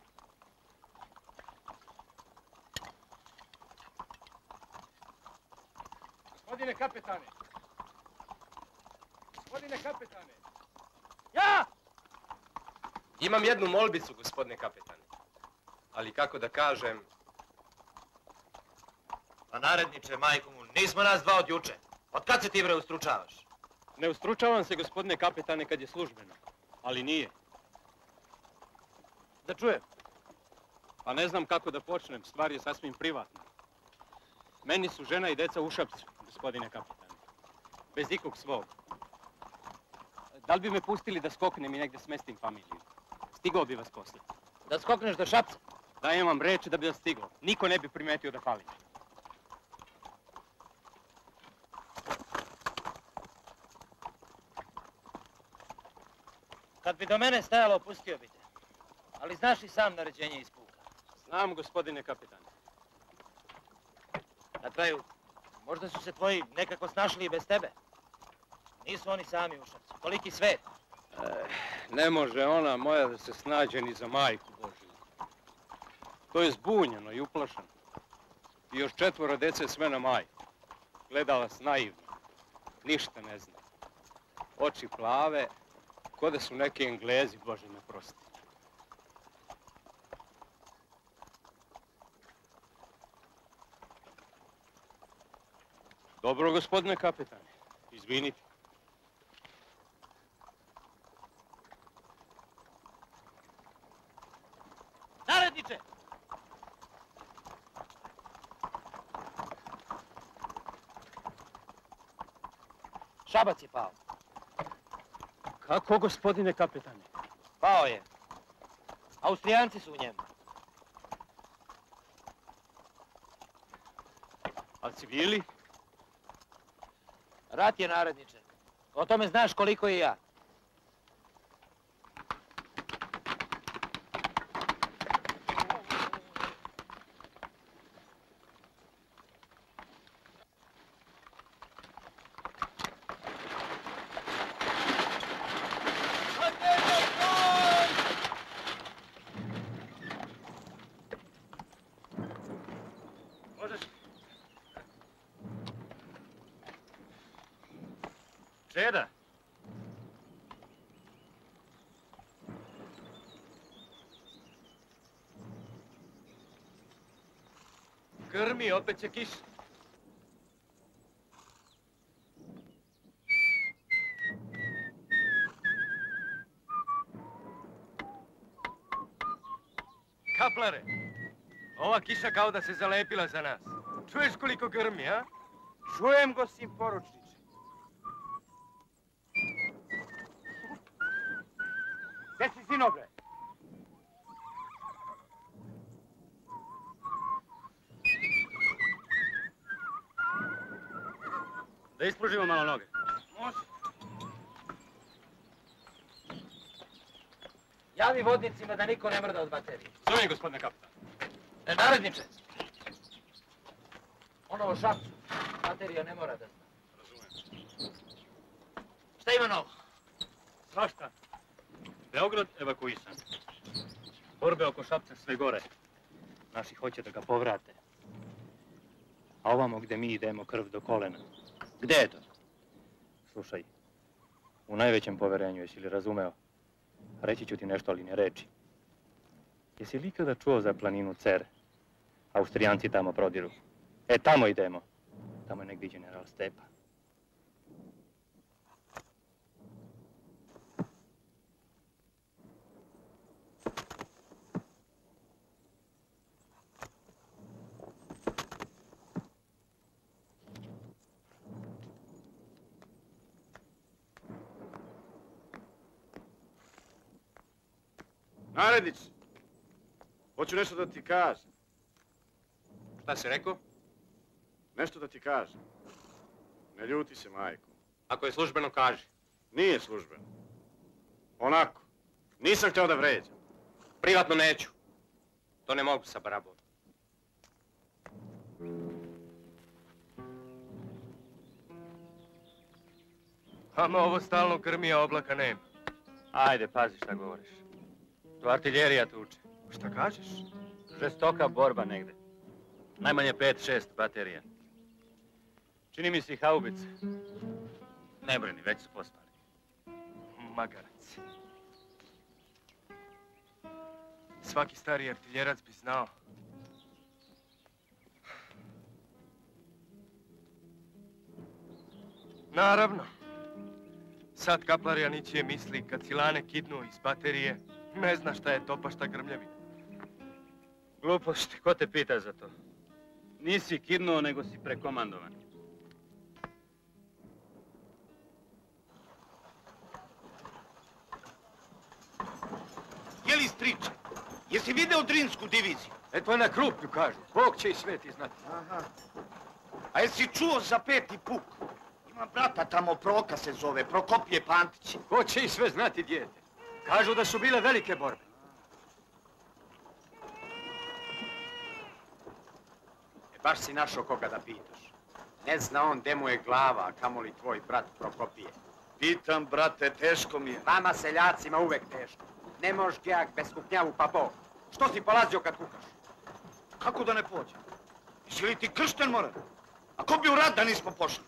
Gospodine kapetane! Gospodine kapetane! Ja! Imam jednu molbicu, gospodine kapetane. Ali kako da kažem... Pa naredniče, majku mu, nismo nas dva od juče. Od kad se ti bre ustručavaš? Ne ustručavam se, gospodine kapetane, kad je službeno. Ali nije. Da čujem. Pa ne znam kako da počnem, stvar je sasvim privatna. Meni su žena i deca u Šapcu, gospodine kapetane. Bez ikog svog. Da li bi me pustili da skoknem i negdje smestim familiju? Stigao bi vas posle. Da skokneš do Šapca? Dajem vam reč da bi vas stigao. Niko ne bi primetio da falim. Kad bi do mene stajalo, pustio bi te. Ali znaš i sam naređenje iz puka. Znam, gospodine kapetane. Na kraju, možda su se tvoji nekako snašli i bez tebe. Nisu oni sami u Šapcu. Koliki svet. E, ne može ona moja da se snađe ni za majku Božiju. To je zbunjeno i uplašeno. I još četvoro dece sve na majku. Gleda vas naivno. Ništa ne zna. Oči plave, ko da su neki Englezi, Bože me prosti. Dobro, gospodine kapetane. Izvinite. Naredniče! Šabac je pao. Kako, gospodine kapetane? Pao je. Austrijanci su u njemu. A civili? Rat je, naredniče. O tome znaš koliko i ja. Čeda? Grmi, opet će kiša. Kaplare, ova kiša kao da se zalepila za nas. Čuješ koliko grmi, a? Čujem go, sin poručniče. Gde si, sinobre? Da ispružimo malo noge. Može. Javi vodnicima da niko ne mrda od baterije. Zovem, gospodine kapitan. Ne, naredniče. Ono o Šapcu, baterija ne mora da zna. Razumijem. Šta ima novo? Svašta. Beograd evakuisan. Borbe oko Šapca sve gore. Naši hoće da ga povrate. A ovamo gde mi idemo krv do kolena. Gde je to? Slušaj, u najvećem poverenju, jesi li razumeo? Reći ću ti nešto, ali ne reči. Jesi li ikada čuo za planinu Cer? Austrijanci tamo prodiru. E, tamo idemo. Tamo je negdje general Stepa. Narednić, hoću nešto da ti kažem. Šta si rekao? Nešto da ti kažem. Ne ljuti se, majko. Ako je službeno, kaži. Nije službeno. Onako. Nisam htio da vređam. Privatno neću. To ne mogu sa barabom. Ama ovo stalno krmi, a oblaka nema. Ajde, pazi šta govoriš. Tu artiljerija tuče. Šta kažeš? Žestoka borba negde. Najmanje pet, šest baterija. Čini mi se i haubice. Ne brini, već su pospali. Magarac. Svaki stari artiljerac bi znao. Naravno. Sad kaplar Janićije misli kad silane kidnu iz baterije, ne zna šta je topa, šta grmljavina. Glupost, ko te pita za to? Nisi kidnuo, nego si prekomandovan. Je li striče? Jesi video Drinsku diviziju? Eto je na Krupnju, kažu. Bog će i sveti znati. Aha. A jesi čuo za peti puk? Ima brata tamo, Proka se zove, Prokopije Pantić. Ko će i sve znati, dijete? Kažu da su bile velike borbe. E, baš si našao koga da pitaš. Ne zna on gde mu je glava, a kamoli tvoj brat Prokopije. Pitam, brate, teško mi je. Vama seljacima uvek teško. Ne moš gejak bez kupnjavu pa Bog. Što si polazio kad kukaš? Kako da ne pođe? Jesi li ti kršten, moram? A ko bi u rat da nismo pošli?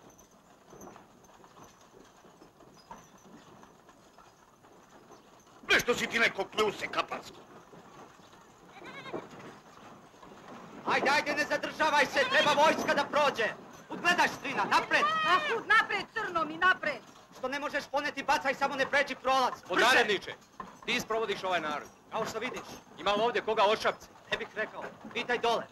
Nešto si ti neko kljuse, kapansko. Ajde, ajde, ne zadržavaj se, treba vojska da prođe. Udgledaš, strina, napred. Akud, napred, crno mi, napred. Što ne možeš poneti, bacaj, samo ne pređi prolaz. Podaredniče, ti sprovodiš ovaj narod. Kao što vidiš. Ima li ovdje koga od Šapca? Ne bih rekao, pitaj dole.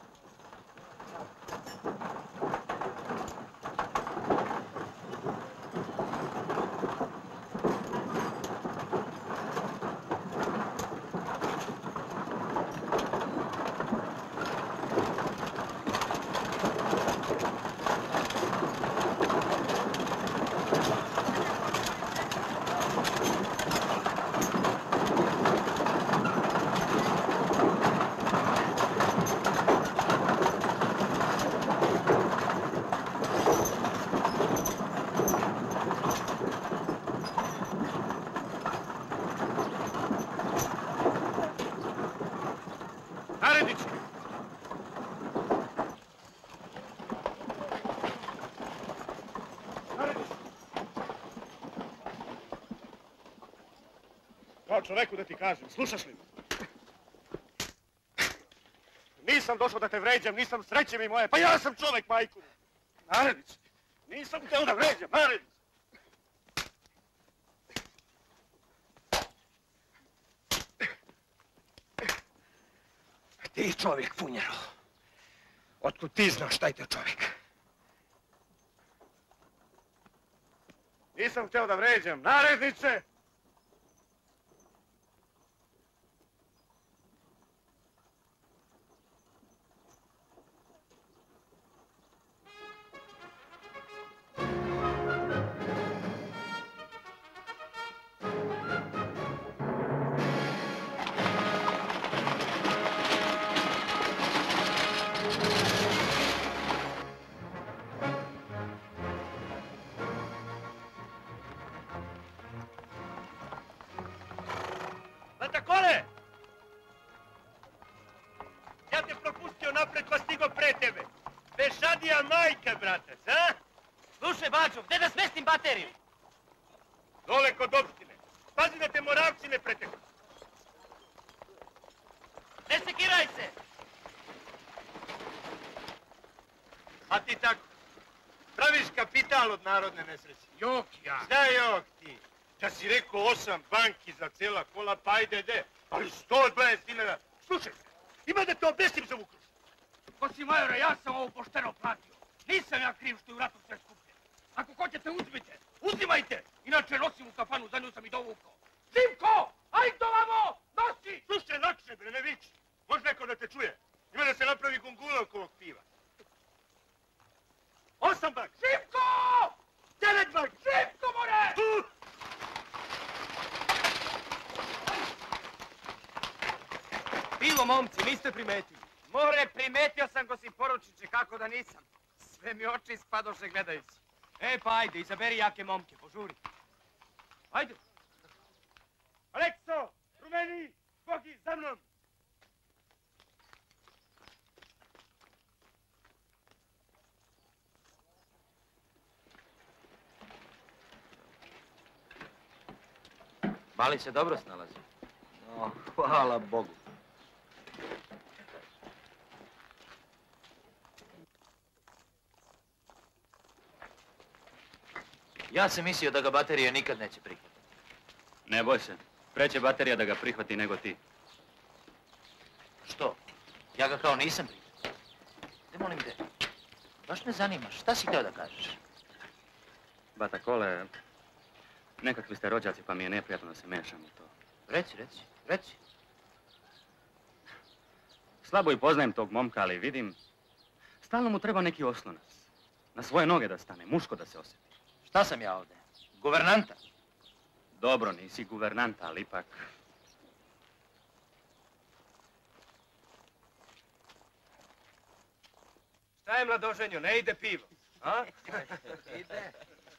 Narednić! Narednić! Kao čoveku da ti kažem, slušaš li me? Nisam došao da te vređam, nisam sreće mi moje, pa ja sam čovek, majku! Narednić! Nisam hteo da vređam, Narednić! Ti čovjek, Funjero. Otkud ti znaš šta je to čovjek? Nisam hteo da vređam, naredniče! Kadija majka, bratac, a? Slušaj, Bađo, gde da smestim bateriju? Dole kod opštine. Pazi da te moravci ne preteknu. Ne sekiraj se! A ti tako? Praviš kapital od narodne nesreće. Jok ja. Šta jok ti? Da si rekao osam banki za cijela kola, pa ajde de. Ali sto dvadeset dinara. Slušaj, ima da te obestim za Vukruš. Osim majora, ja sam ovo pošteno platio. Nisam ja kriv što je u ratu sve skuplje. Ako hoćete, uzmite. Uzimajte. Inače nosim u kafanu, za nju sam i dovukao. Živko! Ajde ovamo! Nosi! Slušaj, lakše bre, ne viči. Može neko da te čuje. Ima da se napravi gungula oko ovog piva. Osam bank. Živko! Devet bank. Živko, more! Tu! Pivo, momci, niste primetili. More, primetio sam go si poručiće, kako da nisam. Sve mi oči spadoše gledajući. E, pa ajde, izaberi jake momke, požuri. Ajde. Alekso, rumeni, Bogi, za mnom. Mali se dobro snalazi. No, hvala Bogu. Ja sam mislio da ga baterija nikad neće prihvatiti. Ne boj se. Preće baterija da ga prihvati nego ti. Što? Ja ga kao nisam prihvatio. Ne molim te. Baš me zanima, šta si htio da kažeš? Bata Kole, nekakvi ste rođaci pa mi je neprijatno da se mešam u to. Reci, reci, reci. Slabo i poznajem tog momka, ali vidim, stalno mu treba neki oslonac. Na svoje noge da stane, muško da se osjeti. Šta sam ja ovdje? Guvernanta? Dobro, nisi guvernanta, ali ipak... Šta je, mladoženjo, ne ide pivo, a? Ide.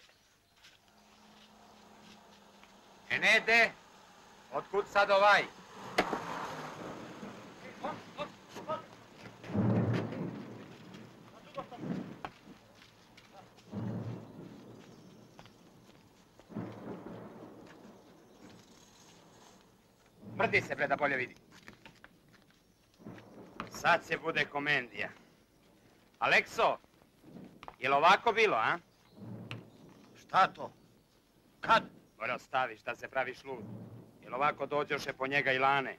E ne ide. Otkud sad ovaj? Mrdi se, bre, da bolje vidi. Sad se bude komendija. Alekso, je li ovako bilo, a? Šta to? Kad? Gore ostaviš da se praviš lud. Je li ovako dođoše po njega i Lane?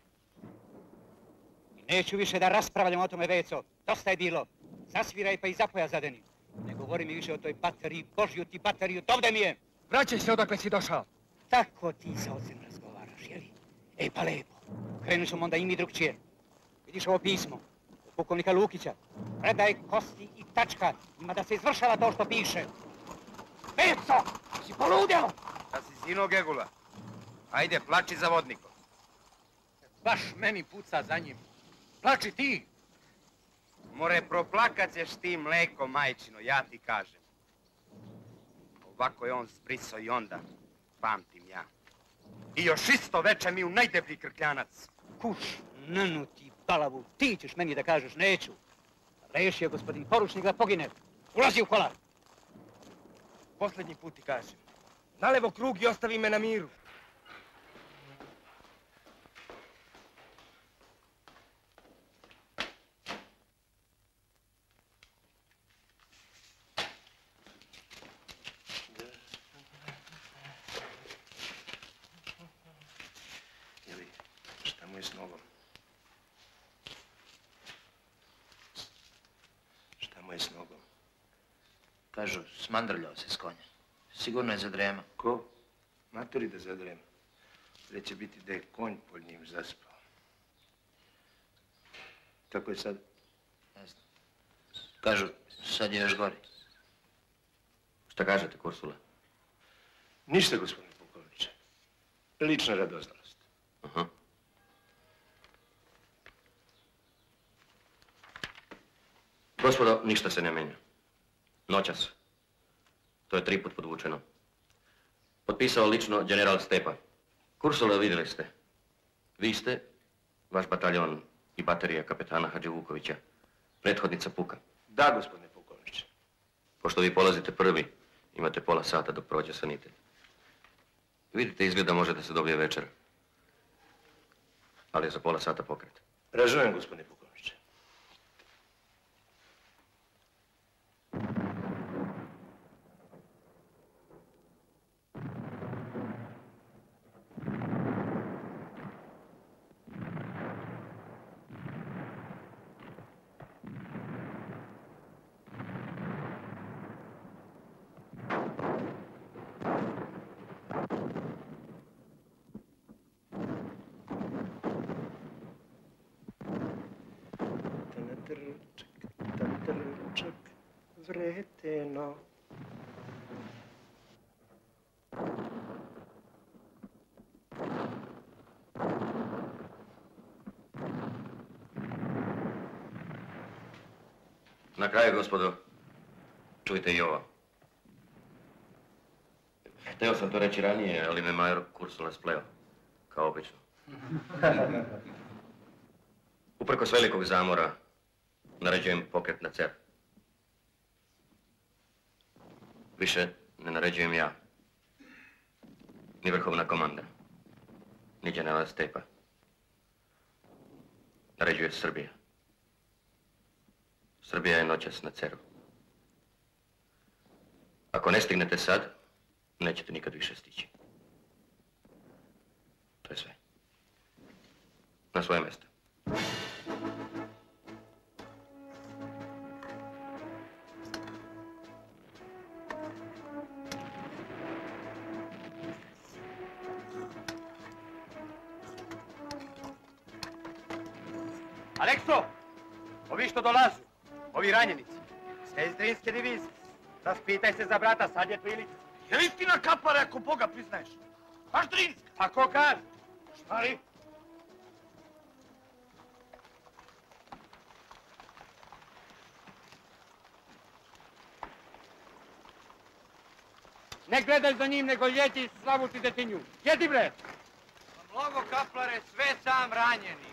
I neću više da raspravljam o tome, Veco. Dosta je bilo. Zasviraj pa i zapoja zadeni. Ne govori mi više o toj bateriji, Božju ti bateriju, dovde mi je! Vraćaj se odakle si došao. Tako ti sa ocem razgovaraš, jeli? E pa lepo. Krenut ćemo onda i mi drugčije. Vidiš ovo pismo? Od pukovnika Lukića. Predaj kosti i tačka. Ima da se izvršava to što piše. Veco! Si poludeo! Da si sino Gegula. Ajde, plači za vodnikom. Baš meni puca za njim. Plači ti! More, proplakat ćeš ti mleko, majčino, ja ti kažem. Ovako je on zbriso i onda, pamtim ja. I još isto veče mi u najdeblji krkljanac. Kuš, nanu ti balavu, ti ćeš meni da kažeš, neću. Rešio gospodin poručnik da pogine. Ulazi u kola. Posljednji put ti kažem. Nalevo krug i ostavi me na miru. Ili, šta mu je s nogom? Šta mu je s nogom? Kažu, smandrljao se s konja. Sigurno je zadrema. Ko? Matori da zadrema. Sve će biti da je konj pod njim zaspao. Kako je sad? Ne znam. Kažu, sad je još gori. Šta kažete, Kursula? Ništa, gospodine pukovniče. Lična radoznalost. Aha. Gospodo, ništa se ne menja. Noćas. To je tri put podvučeno. Potpisao lično general Stepa. Kursula vidjeli ste. Vi ste, vaš bataljon i baterija kapetana Hadži Vukovića, prethodnica puka. Da, gospodine pukovniče. Pošto vi polazite prvi, imate pola sata dok prođe sanitelj. Vidite, izgleda možete se dobije večer. Ali je za pola sata pokret. Razumijem, gospodine pukovniče. Tatrčak, vreteno. Na kraju, gospodo, čujte i ovo. Hteo sam to reći ranije, ali me major Kursulas spleo, kao obično. Uprkos velikog zamora, naređujem pokret na Cer. Više ne naređujem ja, ni vrhovna komanda, ni general Stepa. Naređuje Srbija. Srbija je noćas na Ceru. Ako ne stignete sad, nećete nikad više stići. To je sve. Na svoje mjesto. Alekso! Ovi što dolazu, ovi ranjenici, sve iz Drinske divizije. Raspitaj se za brata, sad je prilika. Je li istina, Kapare, ako Boga priznaješ? Baš Drinska? A ko kaže? Šta li? Ne gledaj za njim, nego ljeti slavuti detinju. Jedi bre! Mnogo, Kaplare, sve sam ranjeni.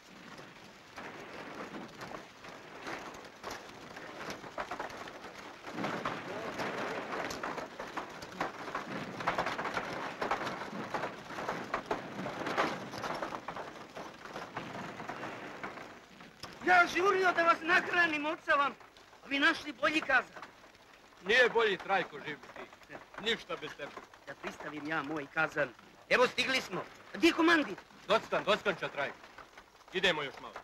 Ja žurio da vas nahranim, oca vam, a vi našli bolji kazan. Nije bolji Trajko živ ti. Ništa bez tebe. Da pristavim ja moj kazan. Evo stigli smo. A gdje je komandir? Dockan, doskanča Trajko. Idemo još malo.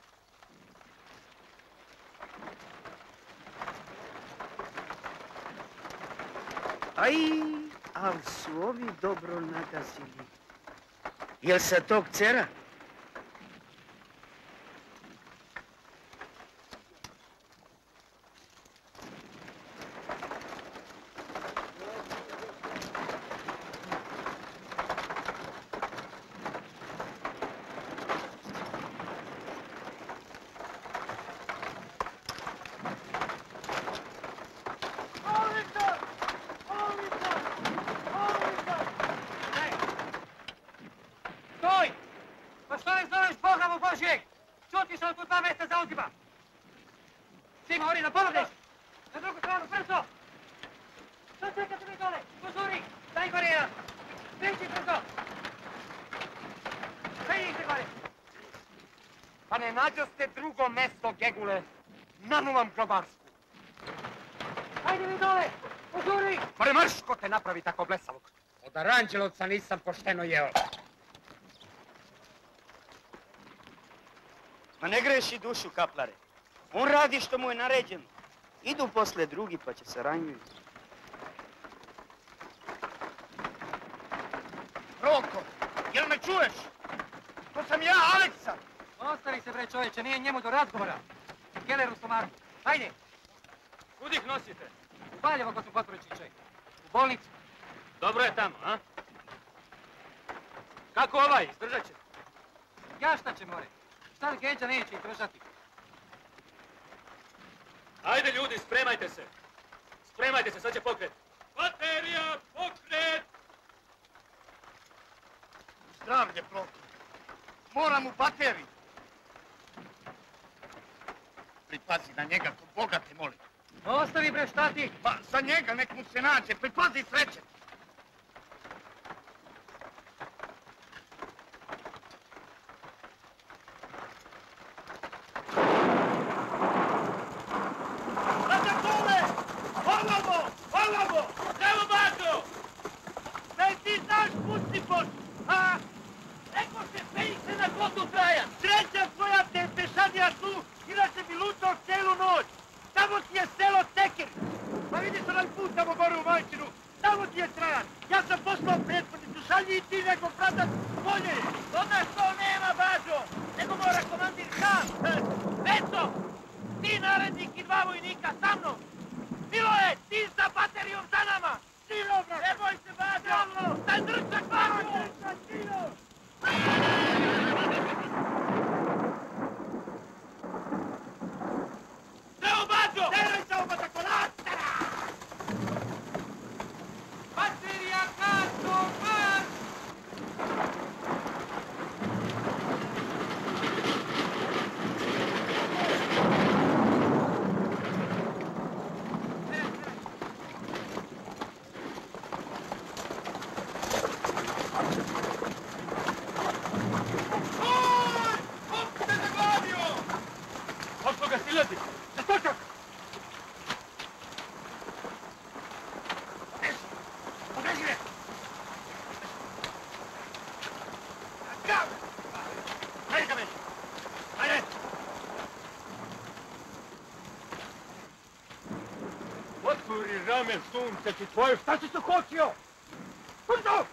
Aj, al su ovi dobro nagazili. Jel sa tog Cera? Stoj! Pa što ne zoveš Boga mu Božijeg? Čuti što tu dva mjesta zauzima. Svima ori na poludeš! Na drugu stranu, brzo! Što čekate mi dole? Požuri! Daj gore jedan! Priči brzo! Kaj idite gore? Pa ne nađoste drugo mesto, gegule! Nanu vam grobarsku! Hajde mi dole! Požuri! Pare marš, ko te napravi tako blesavog? Od Aranđelovca nisam pošteno jeo. Ma ne greši dušu, Kaplare. On radi što mu je naređeno. Idu posle drugi pa će se ranjuju. Roko, jel me čuješ? To sam ja, Aleksa. Ostavi se, bre, čovječe, nije njemu do razgovora. Keller u stomaku. Hajde! Kud ih nosite? U Valjevo, gospodin potporučniče. U bolnicu. Dobro je tamo, a? Kako ovaj, izdržat će? Ja šta će, more? Šta li Genđa neće izdržati? Ajde, ljudi, spremajte se. Spremajte se, sad će pokret. Baterija, pokret! Zdravlje, Proko. Moram u bateriju. Pripazi na njega, ko Boga te molim. Ostavi bre, šta ti? Pa za njega nek mu se nađe, pripazi sreće. Rame, sunce ti tvoje, šta si se hoćio? Brzo!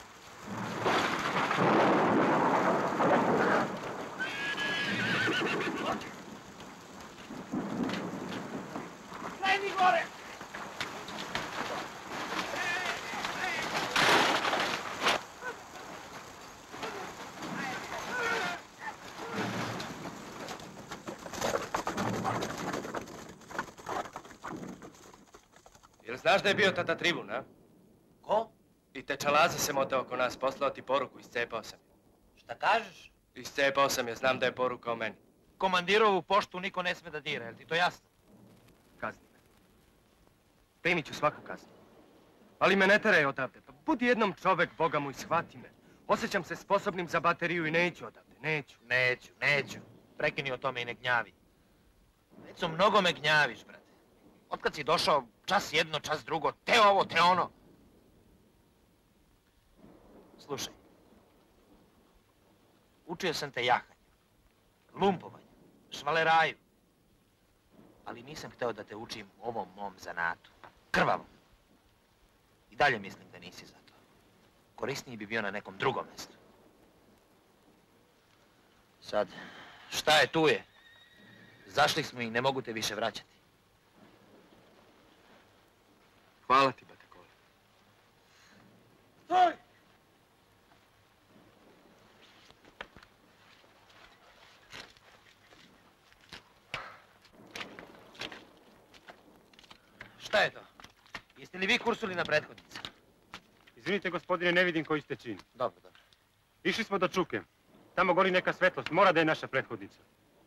Kreni gore! Jel znaš da je bio tata tribun, a? Ko? I Tečalaza se motao oko nas, poslao ti poruku, iscepao sam je. Šta kažeš? Iscepao sam je, znam da je poruka o meni. Komandirovu poštu niko ne sme da dira, jel ti to jasno? Kazni me. Primit ću svaku kaznu. Ali me ne teraj odavde, pa budi jednom čovek, Boga mu, i shvati me. Osjećam se sposobnim za bateriju i neću odavde, neću. Neću, neću. Prekini o tome i ne gnjavi. Veco, mnogo me gnjaviš, brate. Otkad si došao, čas jedno, čas drugo, te ovo, te ono. Slušaj, učio sam te jahanju, lumpovanju, švaleraju, ali nisam hteo da te učim ovom mom zanatu, krvavom. I dalje mislim da nisi za to. Korisniji bi bio na nekom drugom mjestu. Sad, šta je tu je? Zašli smo i ne mogu te više vraćati. Hvala ti, Batakole. Stoj! Šta je to? Jeste li vi kursuli na prethodnici? Izvinite, gospodine, ne vidim koji ste čin. Dobro, dobro. Išli smo do Čuke. Tamo gori neka svetlost, mora da je naša prethodnica.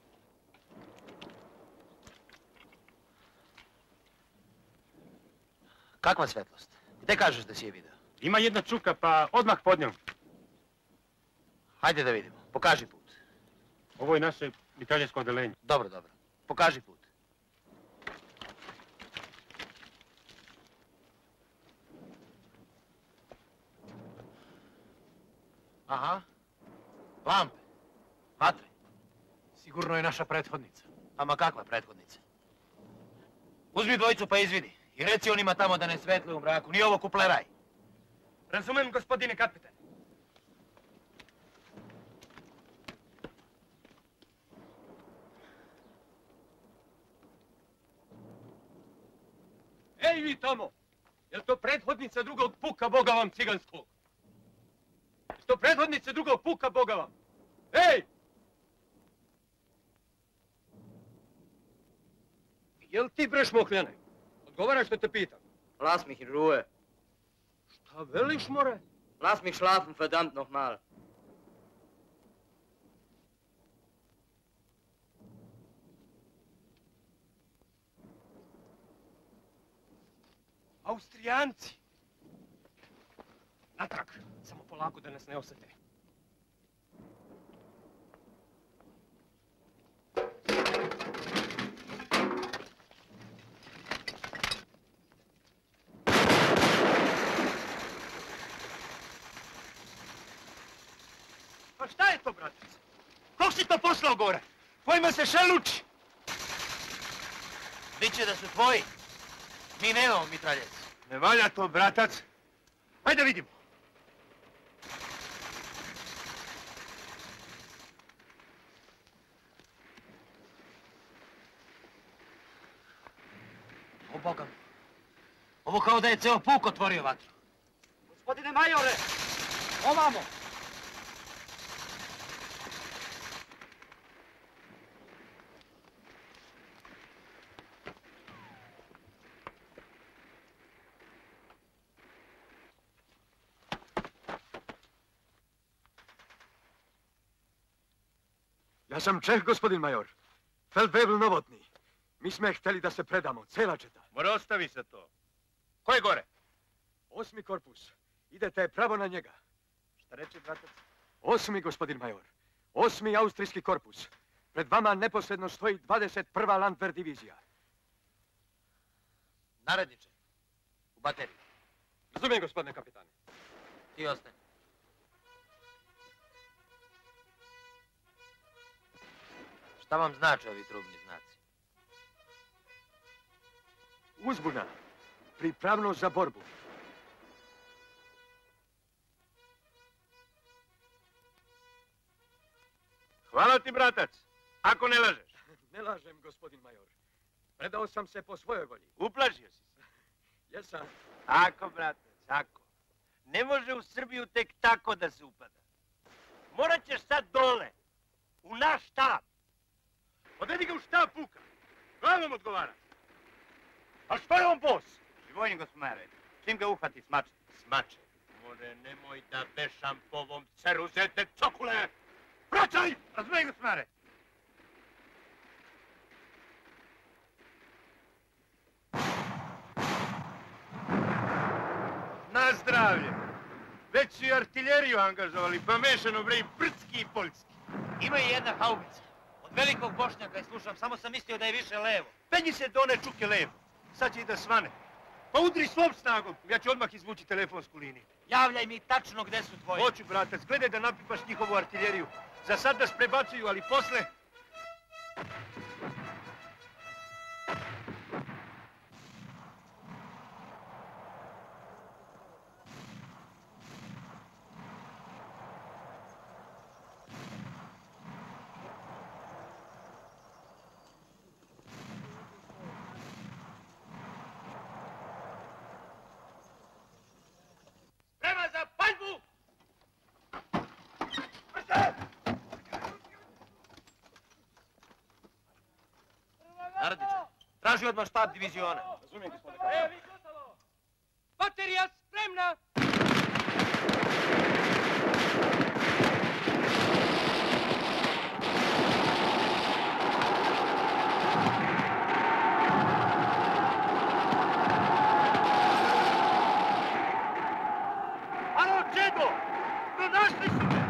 Kakva svetlost? Gde kažeš da si je video? Ima jedna Čuka, pa odmah pod njom. Hajde da vidimo. Pokaži put. Ovo je naše mitraljevsko odelenje. Dobro, dobro. Pokaži put. Aha. Lampe. Vatre. Sigurno je naša prethodnica. Ama kakva prethodnica? Uzmi dvojicu pa izvidi. I reci onima tamo da ne svetle u mraku. Nije ovo kupleraj. Razumem, gospodine kapitane. Ej, vi tamo! Jel to prethodnica drugog puka Boga vam ciganskog? Jel to prethodnica drugog puka Boga vam? Ej! Jel ti bre šmokljane? Odgovaraj što te pitam. Lass mich in Ruhe. Šta veliš, more? Lass mich schlafen, verdammt nochmal. Austrijanci. Natrag, samo polako da nas ne osete. Pa šta je to, bratac? Kog si to poslao gore? Kojima se šeluči? Biće da su tvoji. Mi nemamo mitraljec. Ne valja to, bratac. Hajde vidimo. O Boga mi. Ovo kao da je ceo puk otvorio vatru. Gospodine majore, ovamo. Ja sam Čeh, gospodin major. Feldwebel Novotni. Mi sme hteli da se predamo, cela četa. Mora ostavi se to. Ko je gore? Osmi korpus. Idete pravo na njega. Šta reče, bratac? Osmi, gospodin major. Osmi austrijski korpus. Pred vama neposredno stoji dvadeset prva Landwehr divizija. Naredniče, u bateriju. Razumijem, gospodine kapitane. Ti ostani. Šta vam znače ovi trubni znaci? Uzbuna. Pripravnost za borbu. Hvala ti, bratac. Ako ne lažeš. Ne lažem, gospodin major. Predao sam se po svojoj volji. Uplašio si se. Jesam. Ako, bratac, ako. Ne može u Srbiju tek tako da se upada. Morat ćeš sad dole. U naš štab. Odvedi ga u štab puka. Glavom odgovara. A što je on bos? Vojnik, gospodine, čim ga uhvati smače. Smače. More, nemoj da bešam po ovom ceru, zete cokule! Vraćaj! Razumijem, gospodine. Na zdravlje. Već su i artiljeriju angažovali, pa mešano bre i prtski i poljski. Ima i jedna haubica. Od velikog Bošnjaka je slušam, samo sam mislio da je više levo. Penji se do one čuke levo. Sad će i da svane. Pa udri svom snagom, ja ću odmah izvući telefonsku liniju. Javljaj mi tačno gde su tvoji. Hoću, bratac, gledaj da napipaš njihovu artiljeriju. Za sad nas prebacuju, ali posle... Sprema za paljbu! Naredniče, traži odmah štab diviziona. Razumijem, gospodine. Baterija spremna! Alo, Čedo! Pronašli su me!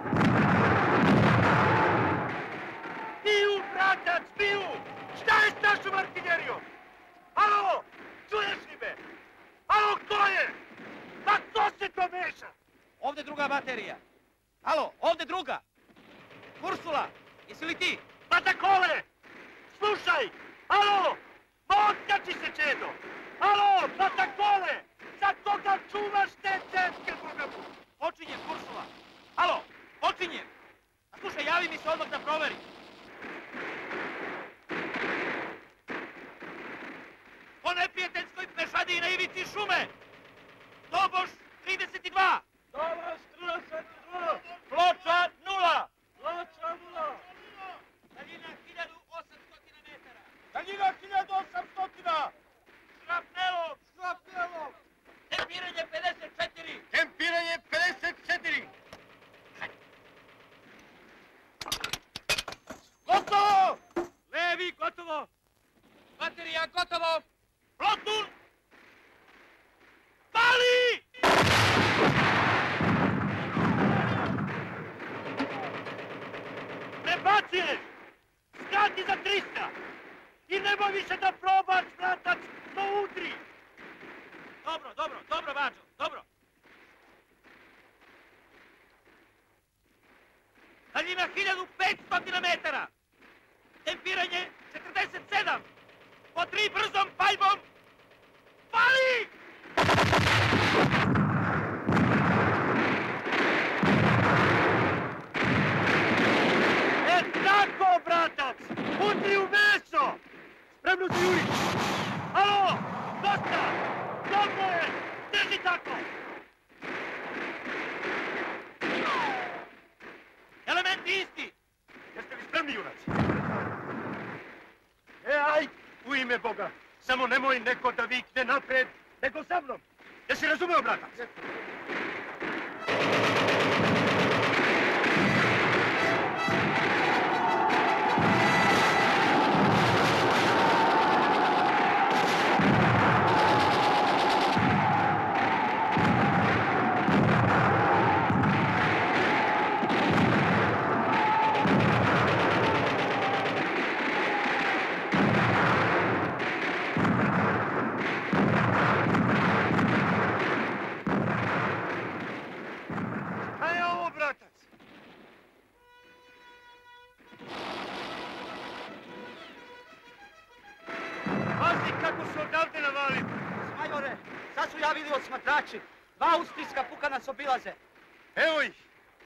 Biju, bratac, biju! Šta je s našom artiljerijom? Alo, čuješ li me? Alo, ko je? Pa ko se to meša? Ovde druga baterija. Alo, ovde druga. Ursula, jesi li ti? Pa da kole! Slušaj! Alo! Ma otkači se, Čedo! Alo, pa da kole! Za koga čuvaš te cevke, Boga mu? Počinjem, Ursula. Alo, počinjem. A slušaj, javi mi se odmah da proveri. Po neprijateljskoj pešadiji na ivici šume. Doboš trideset dva. Doboš trideset dva. Ploča nula. Ploča nula. Daljina hiljadu osamsto metara. Daljina hiljadu osamsto. Šrapnelom. Šrapnelom. Tempiranje pedeset četiri. Tempiranje pedeset četiri. Gotovo! Levi, gotovo! Baterija, gotovo. Plotun. sine! Skrati za trista! I nemoj više da probaš, bratac, to udri! Dobro, dobro, dobro, Bađo, dobro. Daljina hiljadu petsto metara. Tempiranje četrdeset sedam. Po tri brzom paljbom. Pali! E tako, bratac! Udri u meso! Spremno se, Juri! Alo! Dosta! Dobro je! Drži tako! Elementi isti! Jeste li spremni, junaci? E, aj, u ime Boga! Samo nemoj neko da vikne napred, nego sa mnom! Jesi razumeo, bratac? Osmatrači, dva austrijska puka nas obilaze. Evo ih!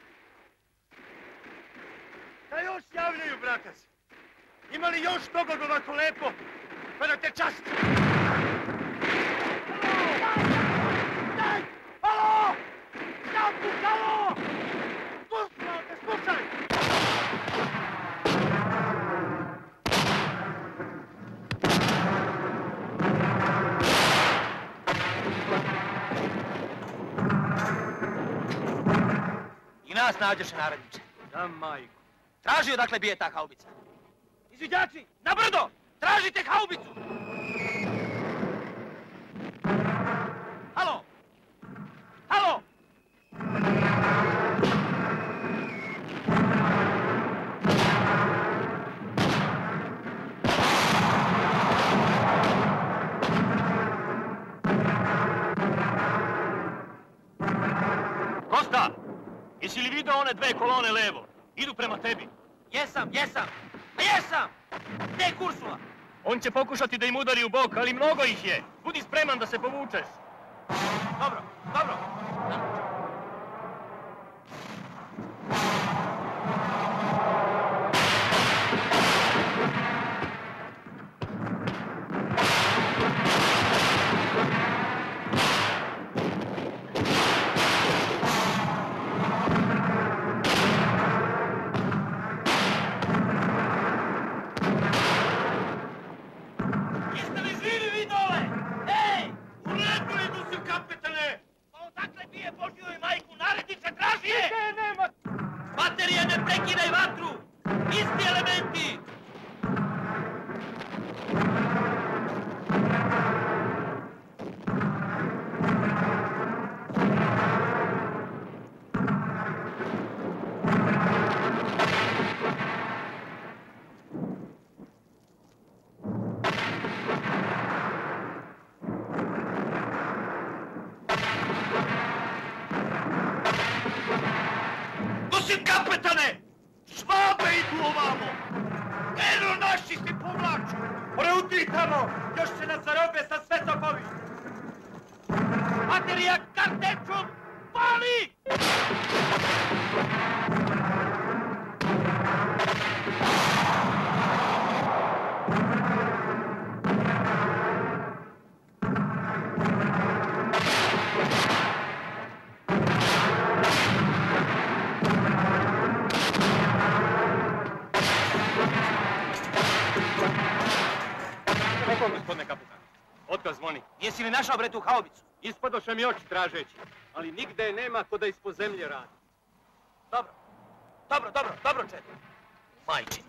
Da još javljaju, bratac. Ima li još toga ovako lepo? Pa da te čast! Daj! Alo! Stavku, alo! Slušaj, te slušaj! Nas nađeše, naredniče. Da, majko. Traži odakle bije ta haubica. Izviđači, na brdo! Tražite haubicu! Halo! Halo! Kosta! Jesi li vidio one dve kolone levo? Idu prema tebi. Jesam, jesam! A jesam! Gdje je Kursula? On će pokušati da im udari u bok, ali mnogo ih je. Budi spreman da se povučeš. Dobro, dobro. Jesi li našao, bre, tu haubicu? Ispadoše mi oči tražeći, ali nigde je nema ko da ispod zemlje radi. Dobro, dobro, dobro, dobro, četiri. Majčin.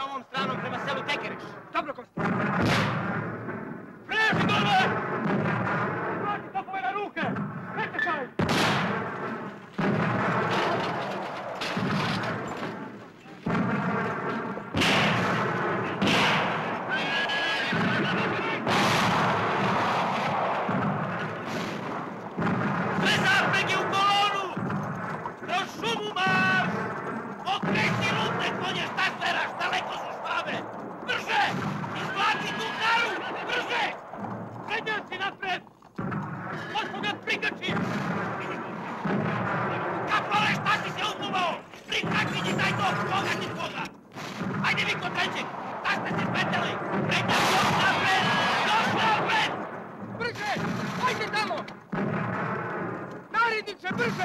na ovom stranom prema selu Tekereš. Dobro, gospodine. Preži dole! Vrati topove na ruke! Pretekaj! Sve zapregi u kolonu! Kroz šumu marš! Okreći rutne konje, šta sveraš, daleko su švabe! Brže! Izvlači tu karu! Brže! Prednjaci napred! Otko ga prikači! Kaplove, šta si se umuvao? Prikači taj dok, koga ti koga! Ajde vi kod trećeg! Šta ste se spetali? Prednjaci još napred! Još napred! Brže! Ajde tamo! Naredniče, brže!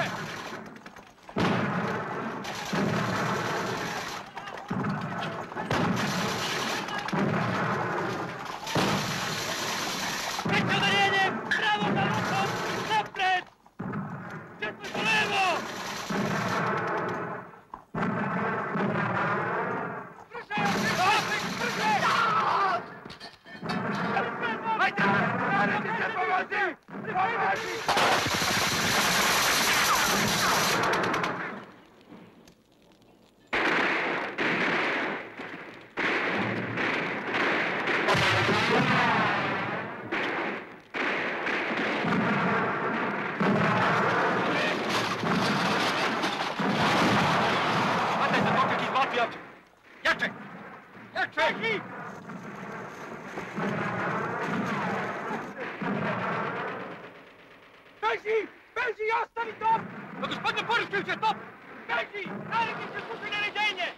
Treće udarjenje! Pravo ga rukom! Napred! Četvrto levo! Brže! Brže! Ajde! Naredniče, pomozi! Pomozi! Jače! Jače! Beži! Beži i ostavi top! No, gospodine Boriškoviće, top! Beži! Naredniče, slušaj naređenje!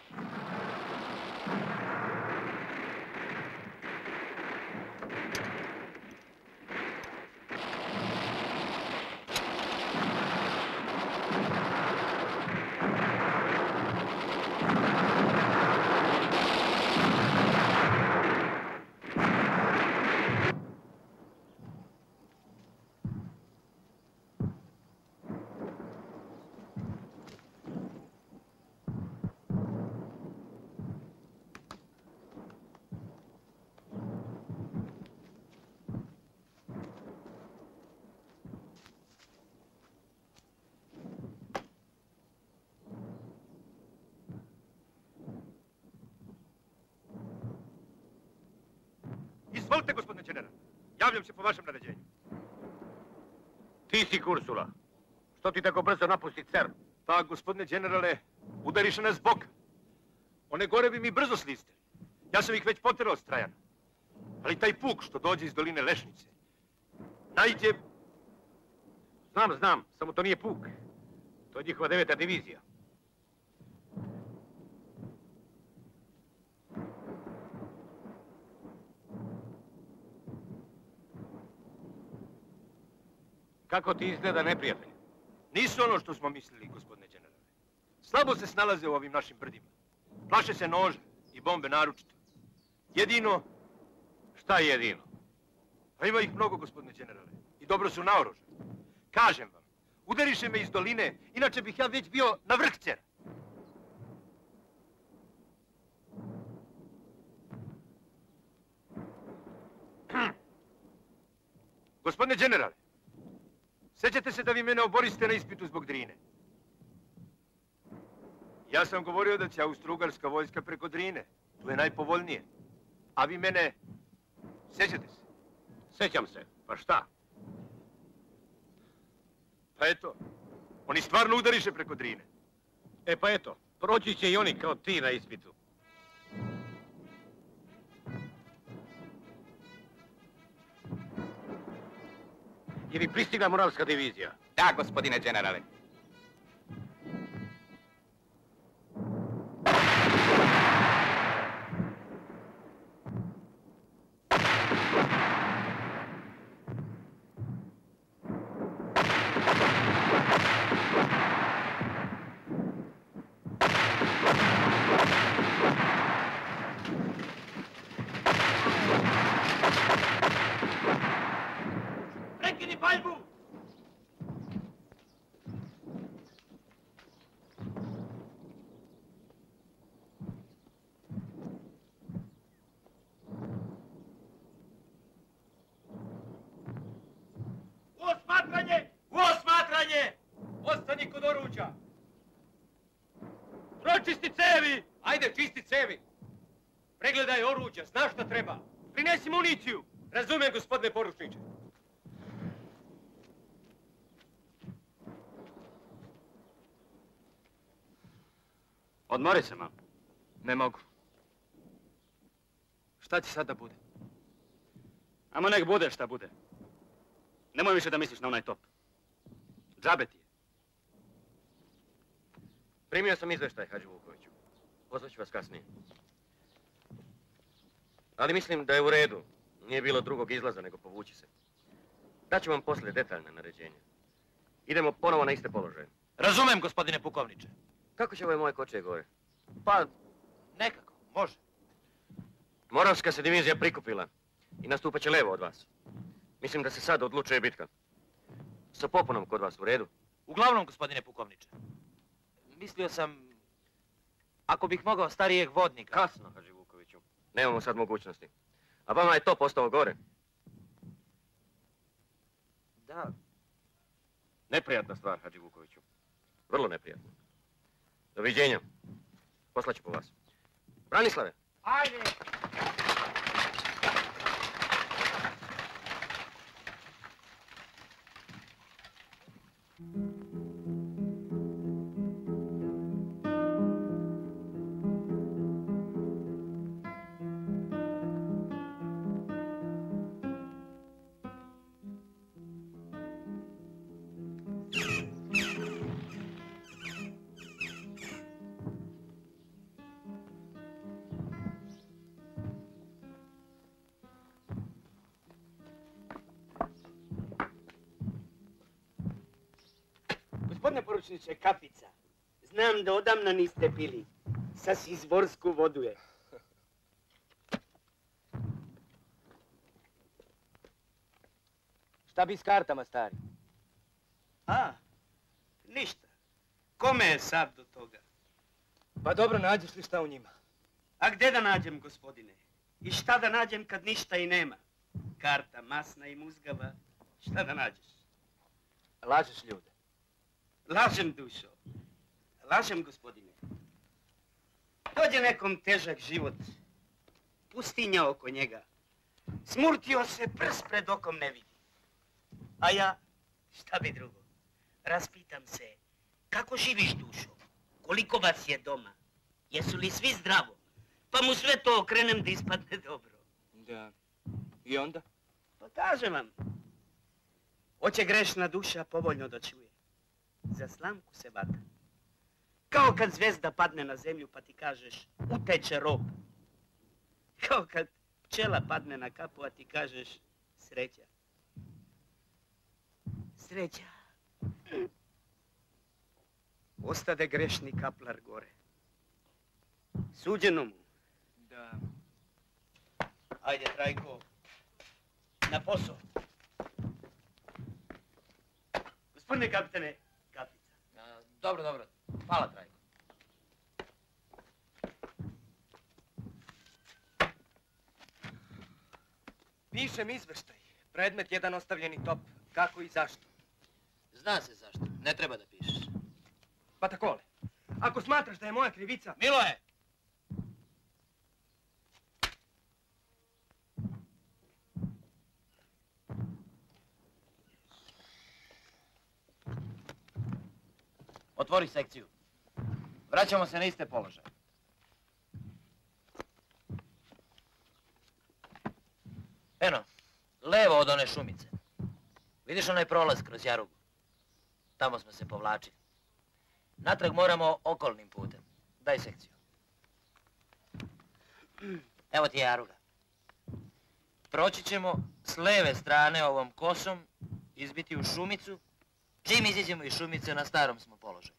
Izvolite, gospodine general. Javljam se po vašem naređenju. Ti si Kursula. Što ti tako brzo napusti cer? Pa, gospodine generale, udariše nas boka. One gore bi mi brzo slistili. Ja sam ih već poterao s Trajana. Ali taj puk što dođe iz doline Lešnice, najđe... Znam, znam, samo to nije puk. To je njihova deveta divizija. Kako ti izgleda neprijatelj? Nisu ono što smo mislili, gospodine generale. Slabo se snalaze u ovim našim brdima. Plaše se noža i bombe naročito. Jedino... Šta je jedino? A ima ih mnogo, gospodine generale. I dobro su naoružani. Kažem vam, udariše me iz doline, inače bih ja već bio na vrh cera. Gospodine generale, sjećate se da vi mene oboriste na ispitu zbog Drine? Ja sam govorio da će Austro-Ugarska vojska preko Drine. Tu je najpovoljnije. A vi mene... Sjećate se? Sjećam se. Pa šta? Pa eto, oni stvarno udariše preko Drine. E pa eto, proći će i oni kao ti na ispitu. Je li pristigla Moravska divizija? Da, gospodine generale. Očisti cevi! Ajde, čisti cevi! Pregledaj oruđa, znaš šta treba. Prinesi municiju! Razumijem, gospodine poručniče. Odmori se malo. Ne mogu. Šta će sad da bude? Amo nek bude šta bude. Nemoj više da misliš na onaj top. Džabe ti je. Primio sam izveštaj, Hadži Vukoviću. Pozvaću vas kasnije. Ali mislim da je u redu. Nije bilo drugog izlaza nego povući se. Daću vam poslije detaljna naređenja. Idemo ponovo na iste položaje. Razumem, gospodine pukovniče. Kako će ove moje koče gore? Pa, nekako, može. Moravska se divizija prikupila i nastupat će levo od vas. Mislim da se sad odlučuje bitka. Sa popunom kod vas u redu? Uglavnom, gospodine pukovniče. Mislio sam, ako bih mogao starijeg vodnika... Kasno, Hadži Vukoviću. Nemamo sad mogućnosti. A vama je to postao gore. Da. Neprijatna stvar, Hadži Vukoviću. Vrlo neprijatna. Doviđenja. Poslaću po vas. Branislave! Ajde! Gospodine poručniče, kapica. Znam da odamna niste pili. Sas izvorsku vodu je. Šta bi s kartama, stari? A, ništa. Kome je sad do toga? Pa dobro, nađeš li šta u njima? A gdje da nađem, gospodine? I šta da nađem kad ništa i nema? Karta masna i muzgava. Šta da nađeš? Lažeš ljude. Lažem, dušo. Lažem, gospodine. Dođe nekom težak život. Pustinja oko njega. Smurtio se, prst pred okom ne vidi. A ja, šta bi drugo? Raspitam se, kako živiš, dušo? Koliko vas je doma? Jesu li svi zdravo? Pa mu sve to okrenem da ispadne dobro. Da. I onda? Pa kažem vam. Oće grešna duša povoljno da čuje. Za slamku se vata. Kao kad zvezda padne na zemlju pa ti kažeš uteče rob. Kao kad pčela padne na kapu a ti kažeš sreća. Sreća. Ostade grešni kaplar gore. Suđeno mu. Da. Ajde, Trajko. Na posao. Gospodine kapitane, kapica. A, dobro, dobro. Hvala, Trajko. Pišem izveštaj. Predmet jedan ostavljeni top. Kako i zašto? Zna se zašto. Ne treba da pišeš. Pa takole. Ako smatraš da je moja krivica... Miloje! Otvori sekciju. Vraćamo se na iste položaje. Eno, levo od one šumice. Vidiš onaj prolaz kroz jarugu? Tamo smo se povlačili. Natrag moramo okolnim putem. Daj sekciju. Evo ti je jaruga. Proći ćemo s leve strane ovom kosom, izbiti u šumicu. Čim iziđemo iz šumice, na starom smo položaju.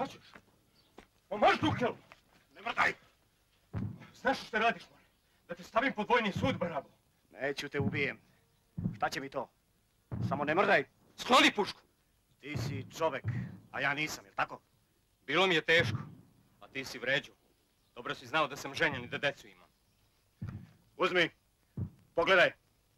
Šta ćeš? Pomoži Dukelu! Ne mrdaj! Znaš što radiš, more? Da te stavim pod vojni sud, barabo. Neću te ubijem. Šta će mi to? Samo ne mrdaj. Skloni pušku! Ti si čovek, a ja nisam, jel tako? Bilo mi je teško, a ti si vređao. Dobro si znao da sam ženjen i da decu imam. Uzmi, pogledaj.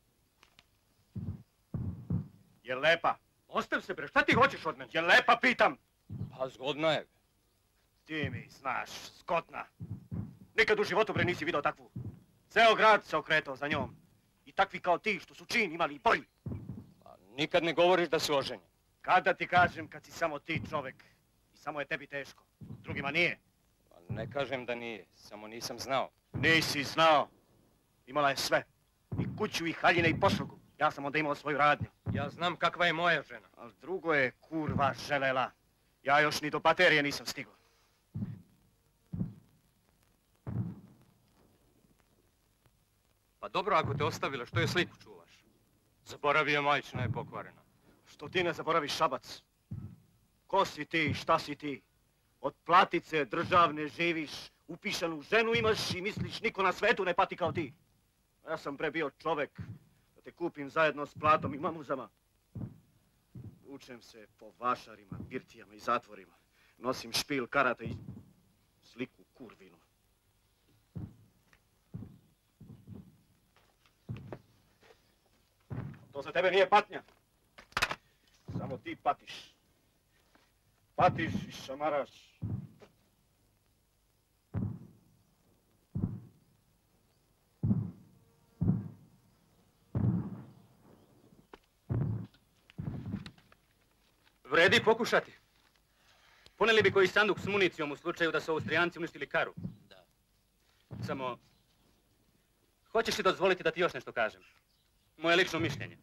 Je lepa? Ostav se bre, šta ti hoćeš od mene? Je lepa, pitam? Pa zgodna je. Ti mi znaš, skotna. Nikad u životu bre nisi vidio takvu. Ceo grad se okretao za njom. I takvi kao ti što su čin imali i bolji. Pa nikad ne govoriš da si oženjen. Kada ti kažem kad si samo ti čovek i samo je tebi teško, drugima nije. Pa ne kažem da nije, samo nisam znao. Nisi znao. Imala je sve. I kuću, i haljine, i poslugu. Ja sam onda imao svoju radnju. Ja znam kakva je moja žena. Ali drugo je kurva želela. Ja još ni do baterije nisam stigao. Pa dobro, ako te ostavila, što je sliku čuvaš? Zaboravio majčina je pokvarena. Što ti ne zaboraviš Šabac? Ko si ti, šta si ti? Od platice državne živiš, upišanu ženu imaš i misliš niko na svetu ne pati kao ti. Ja sam pre bio čovek da te kupim zajedno s platom i mamuzama. Učem se po vašarima, birtijama i zatvorima. Nosim špil, karate i sliku kurvinu. To za tebe nije patnja. Samo ti patiš. Patiš i šamaraš. Vredi pokušati. Poneli bi koji sanduk s municijom u slučaju da su Austrijanci uništili Karu. Da. Samo, hoćeš li dozvoliti da ti još nešto kažem? Moje lično mišljenje.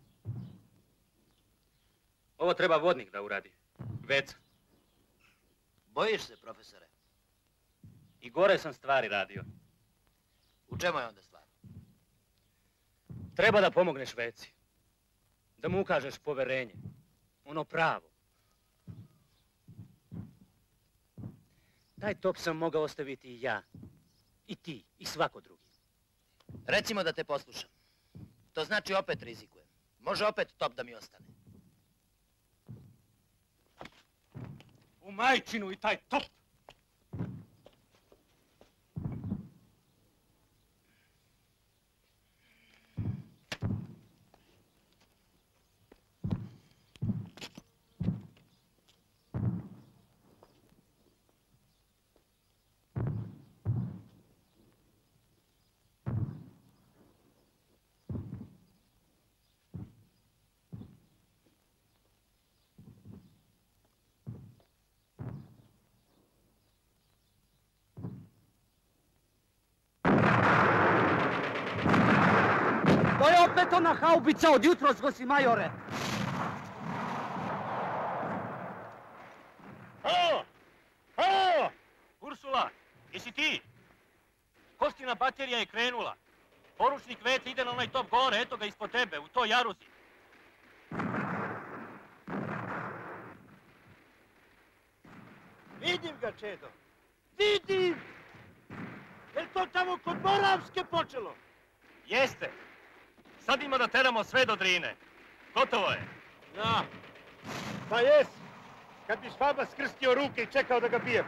Ovo treba vodnik da uradi. Veca. Bojiš se, profesore? I gore sam stvari radio. U čemu je onda stvar? Treba da pomogneš Veci. Da mu ukažeš poverenje. Ono pravo. Taj top sam mogao ostaviti i ja. I ti. I svako drugi. Recimo da te poslušam. To znači opet rizikujem. Može opet top da mi ostane. U majčinu i taj top! To je opet ona haubica od jutros, gosi majore. Halo! Halo! Ursula, jesi ti? Kostina baterija je krenula. Poručnik Vece ide na onaj top gore, eto ga ispod tebe, u toj jaruzi. Vidim ga, Čedo. Vidim! Je li to tamo kod Moravske počelo? Jeste. Sad ima da teramo sve do Drine. Gotovo je. Da. Pa jes. Kad bi Švaba skrstio ruke i čekao da ga bijem.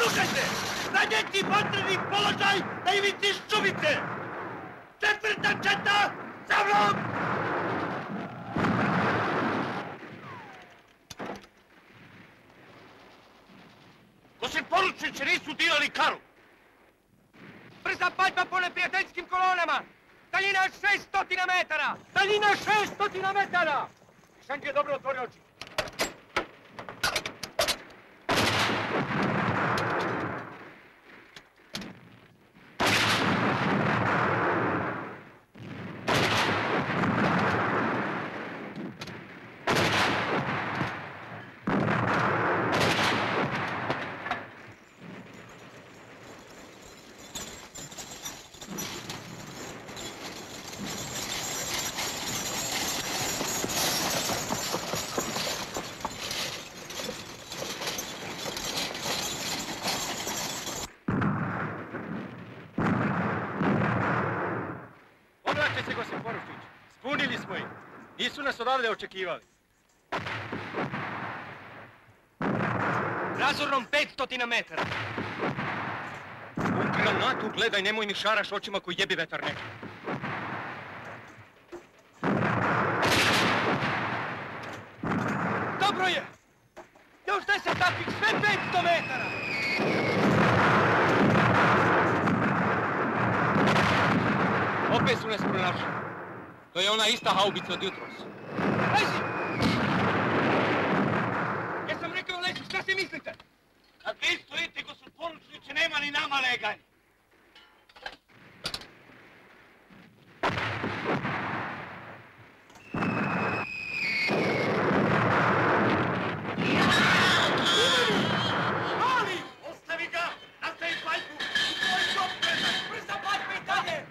Slušajte! Zađeci vatreni položaj na ivici Ščubice! Četvrta četa, za mnom! Osim poručnici nisu dirali Karu. Brza paljba po neprijateljskim kolonama! Daljina šestotina metara! Daljina šestotina metara! Šanđe je dobro otvori oči. Nisu nas odavde očekivali. Razornom petstotina metara. U granatu gledaj, nemoj mi šaraš očima koji jebi vetar neki. Dobro je! Još deset takvih, sve petsto metara! Opet su nas pronašli. To je ona ista haubica od jutros. Lezi! Ja sam rekao lezi, šta si mislite? Kad vi stojite, gospod poručniče, nema ni nama leganja. Mali! Ostavi ga! Nastavi paljbu! Tvoj kopredaj! Brza paljba i dalje!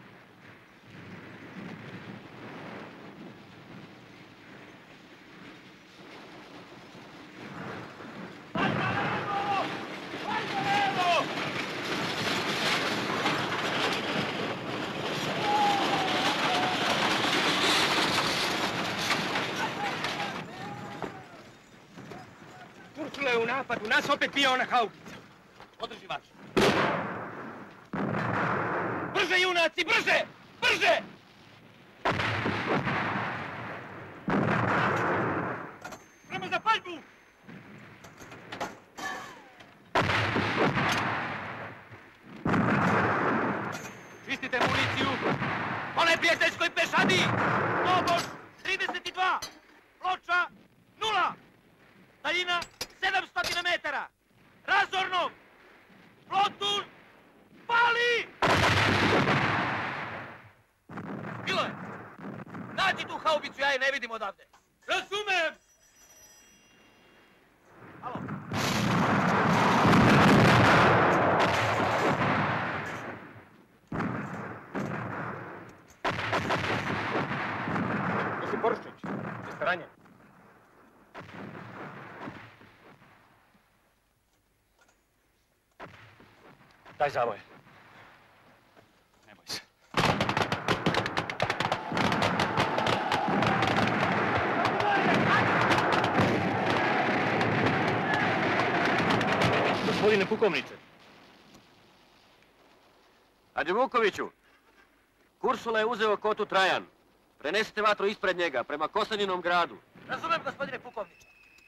Ursula je u napadu, nas opet pija ona haubica. Održi vaš. Brže, junaci, brže! Brže! Prema za paljbu! Čistite municiju. Po neprijateljskoj pešadi! Tobož, trideset dva! Ploča, nula! Daljina, sedamstotina metara! Razornom! Plotun, pali! Bilo je! Nađi tu haubicu, ja je ne vidim odavde. Razumem! Halo? Gospodin Poručnić, jeste ranjeni? Daj zavoje. Ne boj se. Gospodine pukovniče. Hadži Vukoviću, Kursula je uzeo kotu Trajan. Prenesite vatru ispred njega, prema Kosanjinom gradu. Razumem, gospodine pukovniče.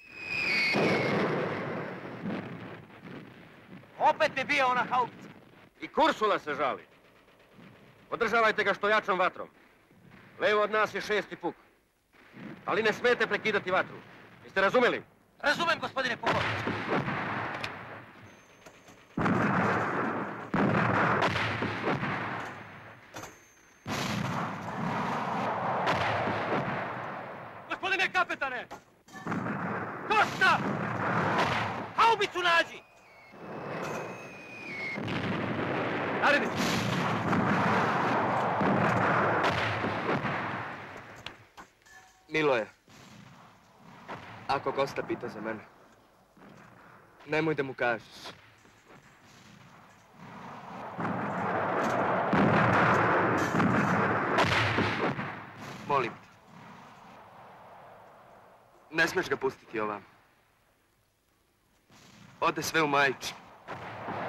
Opet mi bio ona haubica. I Kursula se žali. Održavajte ga što jačom vatrom. Levo od nas je šesti puk. Ali ne smete prekidati vatru. Jeste razumeli? Razumem, gospodine pukovniče. Gospodine kapetane! Kosta! Haubicu nađi! Narednici! Miloje, ako Kosta pita za mene, nemoj da mu kažeš. Molim te. Ne smeš ga pustiti ovamo. Ode sve u Majići.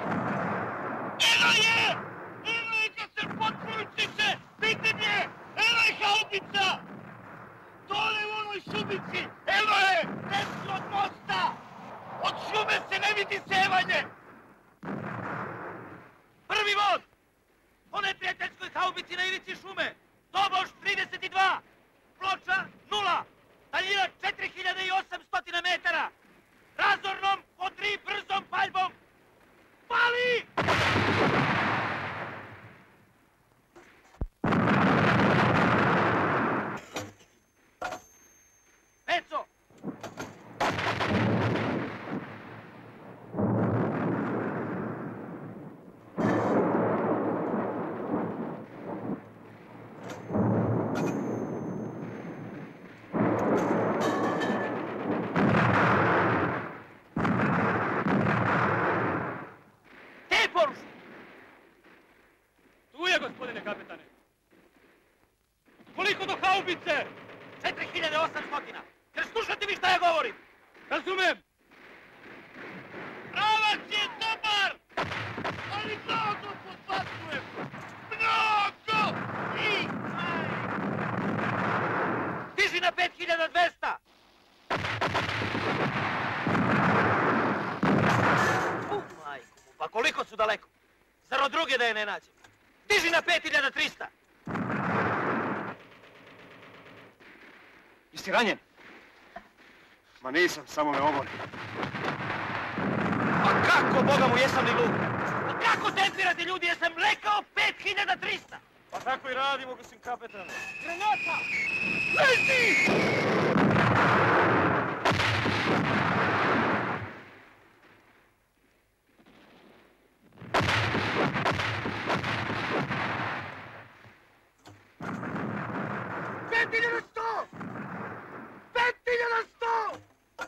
Eno je! Eno je kad se potporučiše! Vidim je! Eno je haubica! Dole u onoj šumici! Eno je! Desno od mosta! Od šume se ne vidi sevanje! Prvi vod! Po neprijateljskoj haubici na ivici šume! Doboš trideset dva! Ploča nula! Daljina četiri hiljade osamsto metara! Razornom po tri brzom paljbom! Pali! Veco! Tu je, gospodine kapetane. Koliko do haubice? četiri hiljade osamsto. Jer slušajte mi šta ja govorim. Razumem. Pravac je dobar, ali mnogo podbacujem. Mnogo! I... Diži na pet hiljada dvesta. U, majku mu, pa koliko su daleko? Zar od druge da je ne nađem? Diži na pet hiljada trista. Jesi ranjen? Ma nisam, samo me oboli. Pa kako, Boga mu, jesam li lud? Pa kako tempirate ljudi, jesam rekao pet hiljada trista? Pa tako i radimo, gospodin kapetane. Granata! Leti! Pet hiljada sto! Pet hiljada sto!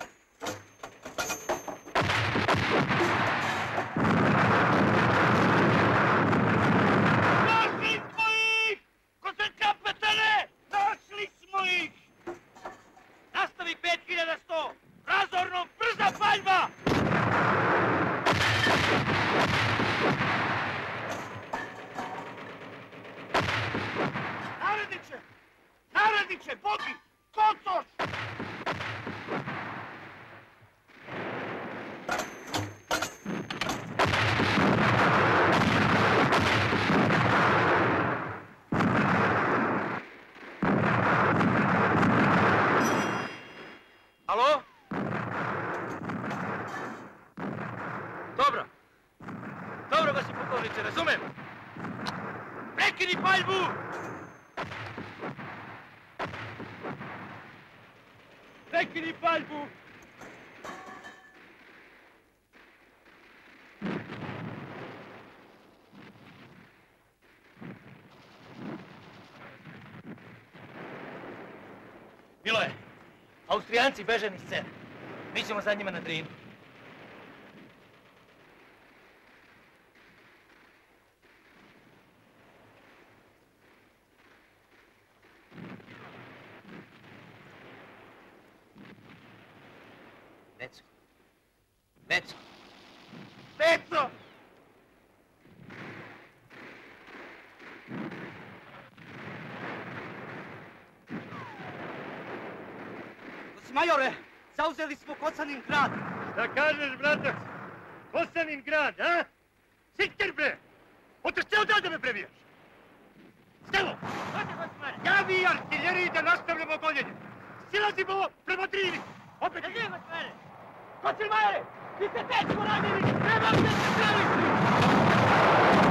Našli smo ih! Gospodin kapetane! Našli smo ih! Nastavi pet hiljada sto! Razornom brza paljba! Naredniče! Naredniče! Bogi! Kocoš! Alo? Dobro. Dobro, gospodin pukovniče, razumem. Prekini paljbu! Prekini paljbu! Miloje, Austrijanci beže niz scene. Mi ćemo za njima na Drinu. Veco. Veco. Veco! Majore, zauzeli smo Kocanin grad. Šta kažeš, bratac? Kocanin grad, a? Sikter, bre! Hoćeš ceo dan da me prebijaš? Stelo! Ja vi artiljeriji da nastavljamo gonjenje. Silazimo prema Drini. Opet... Ne znam, gospodine! Kocin majore! Vi ste teško ranjeni! Nemam se se praviti!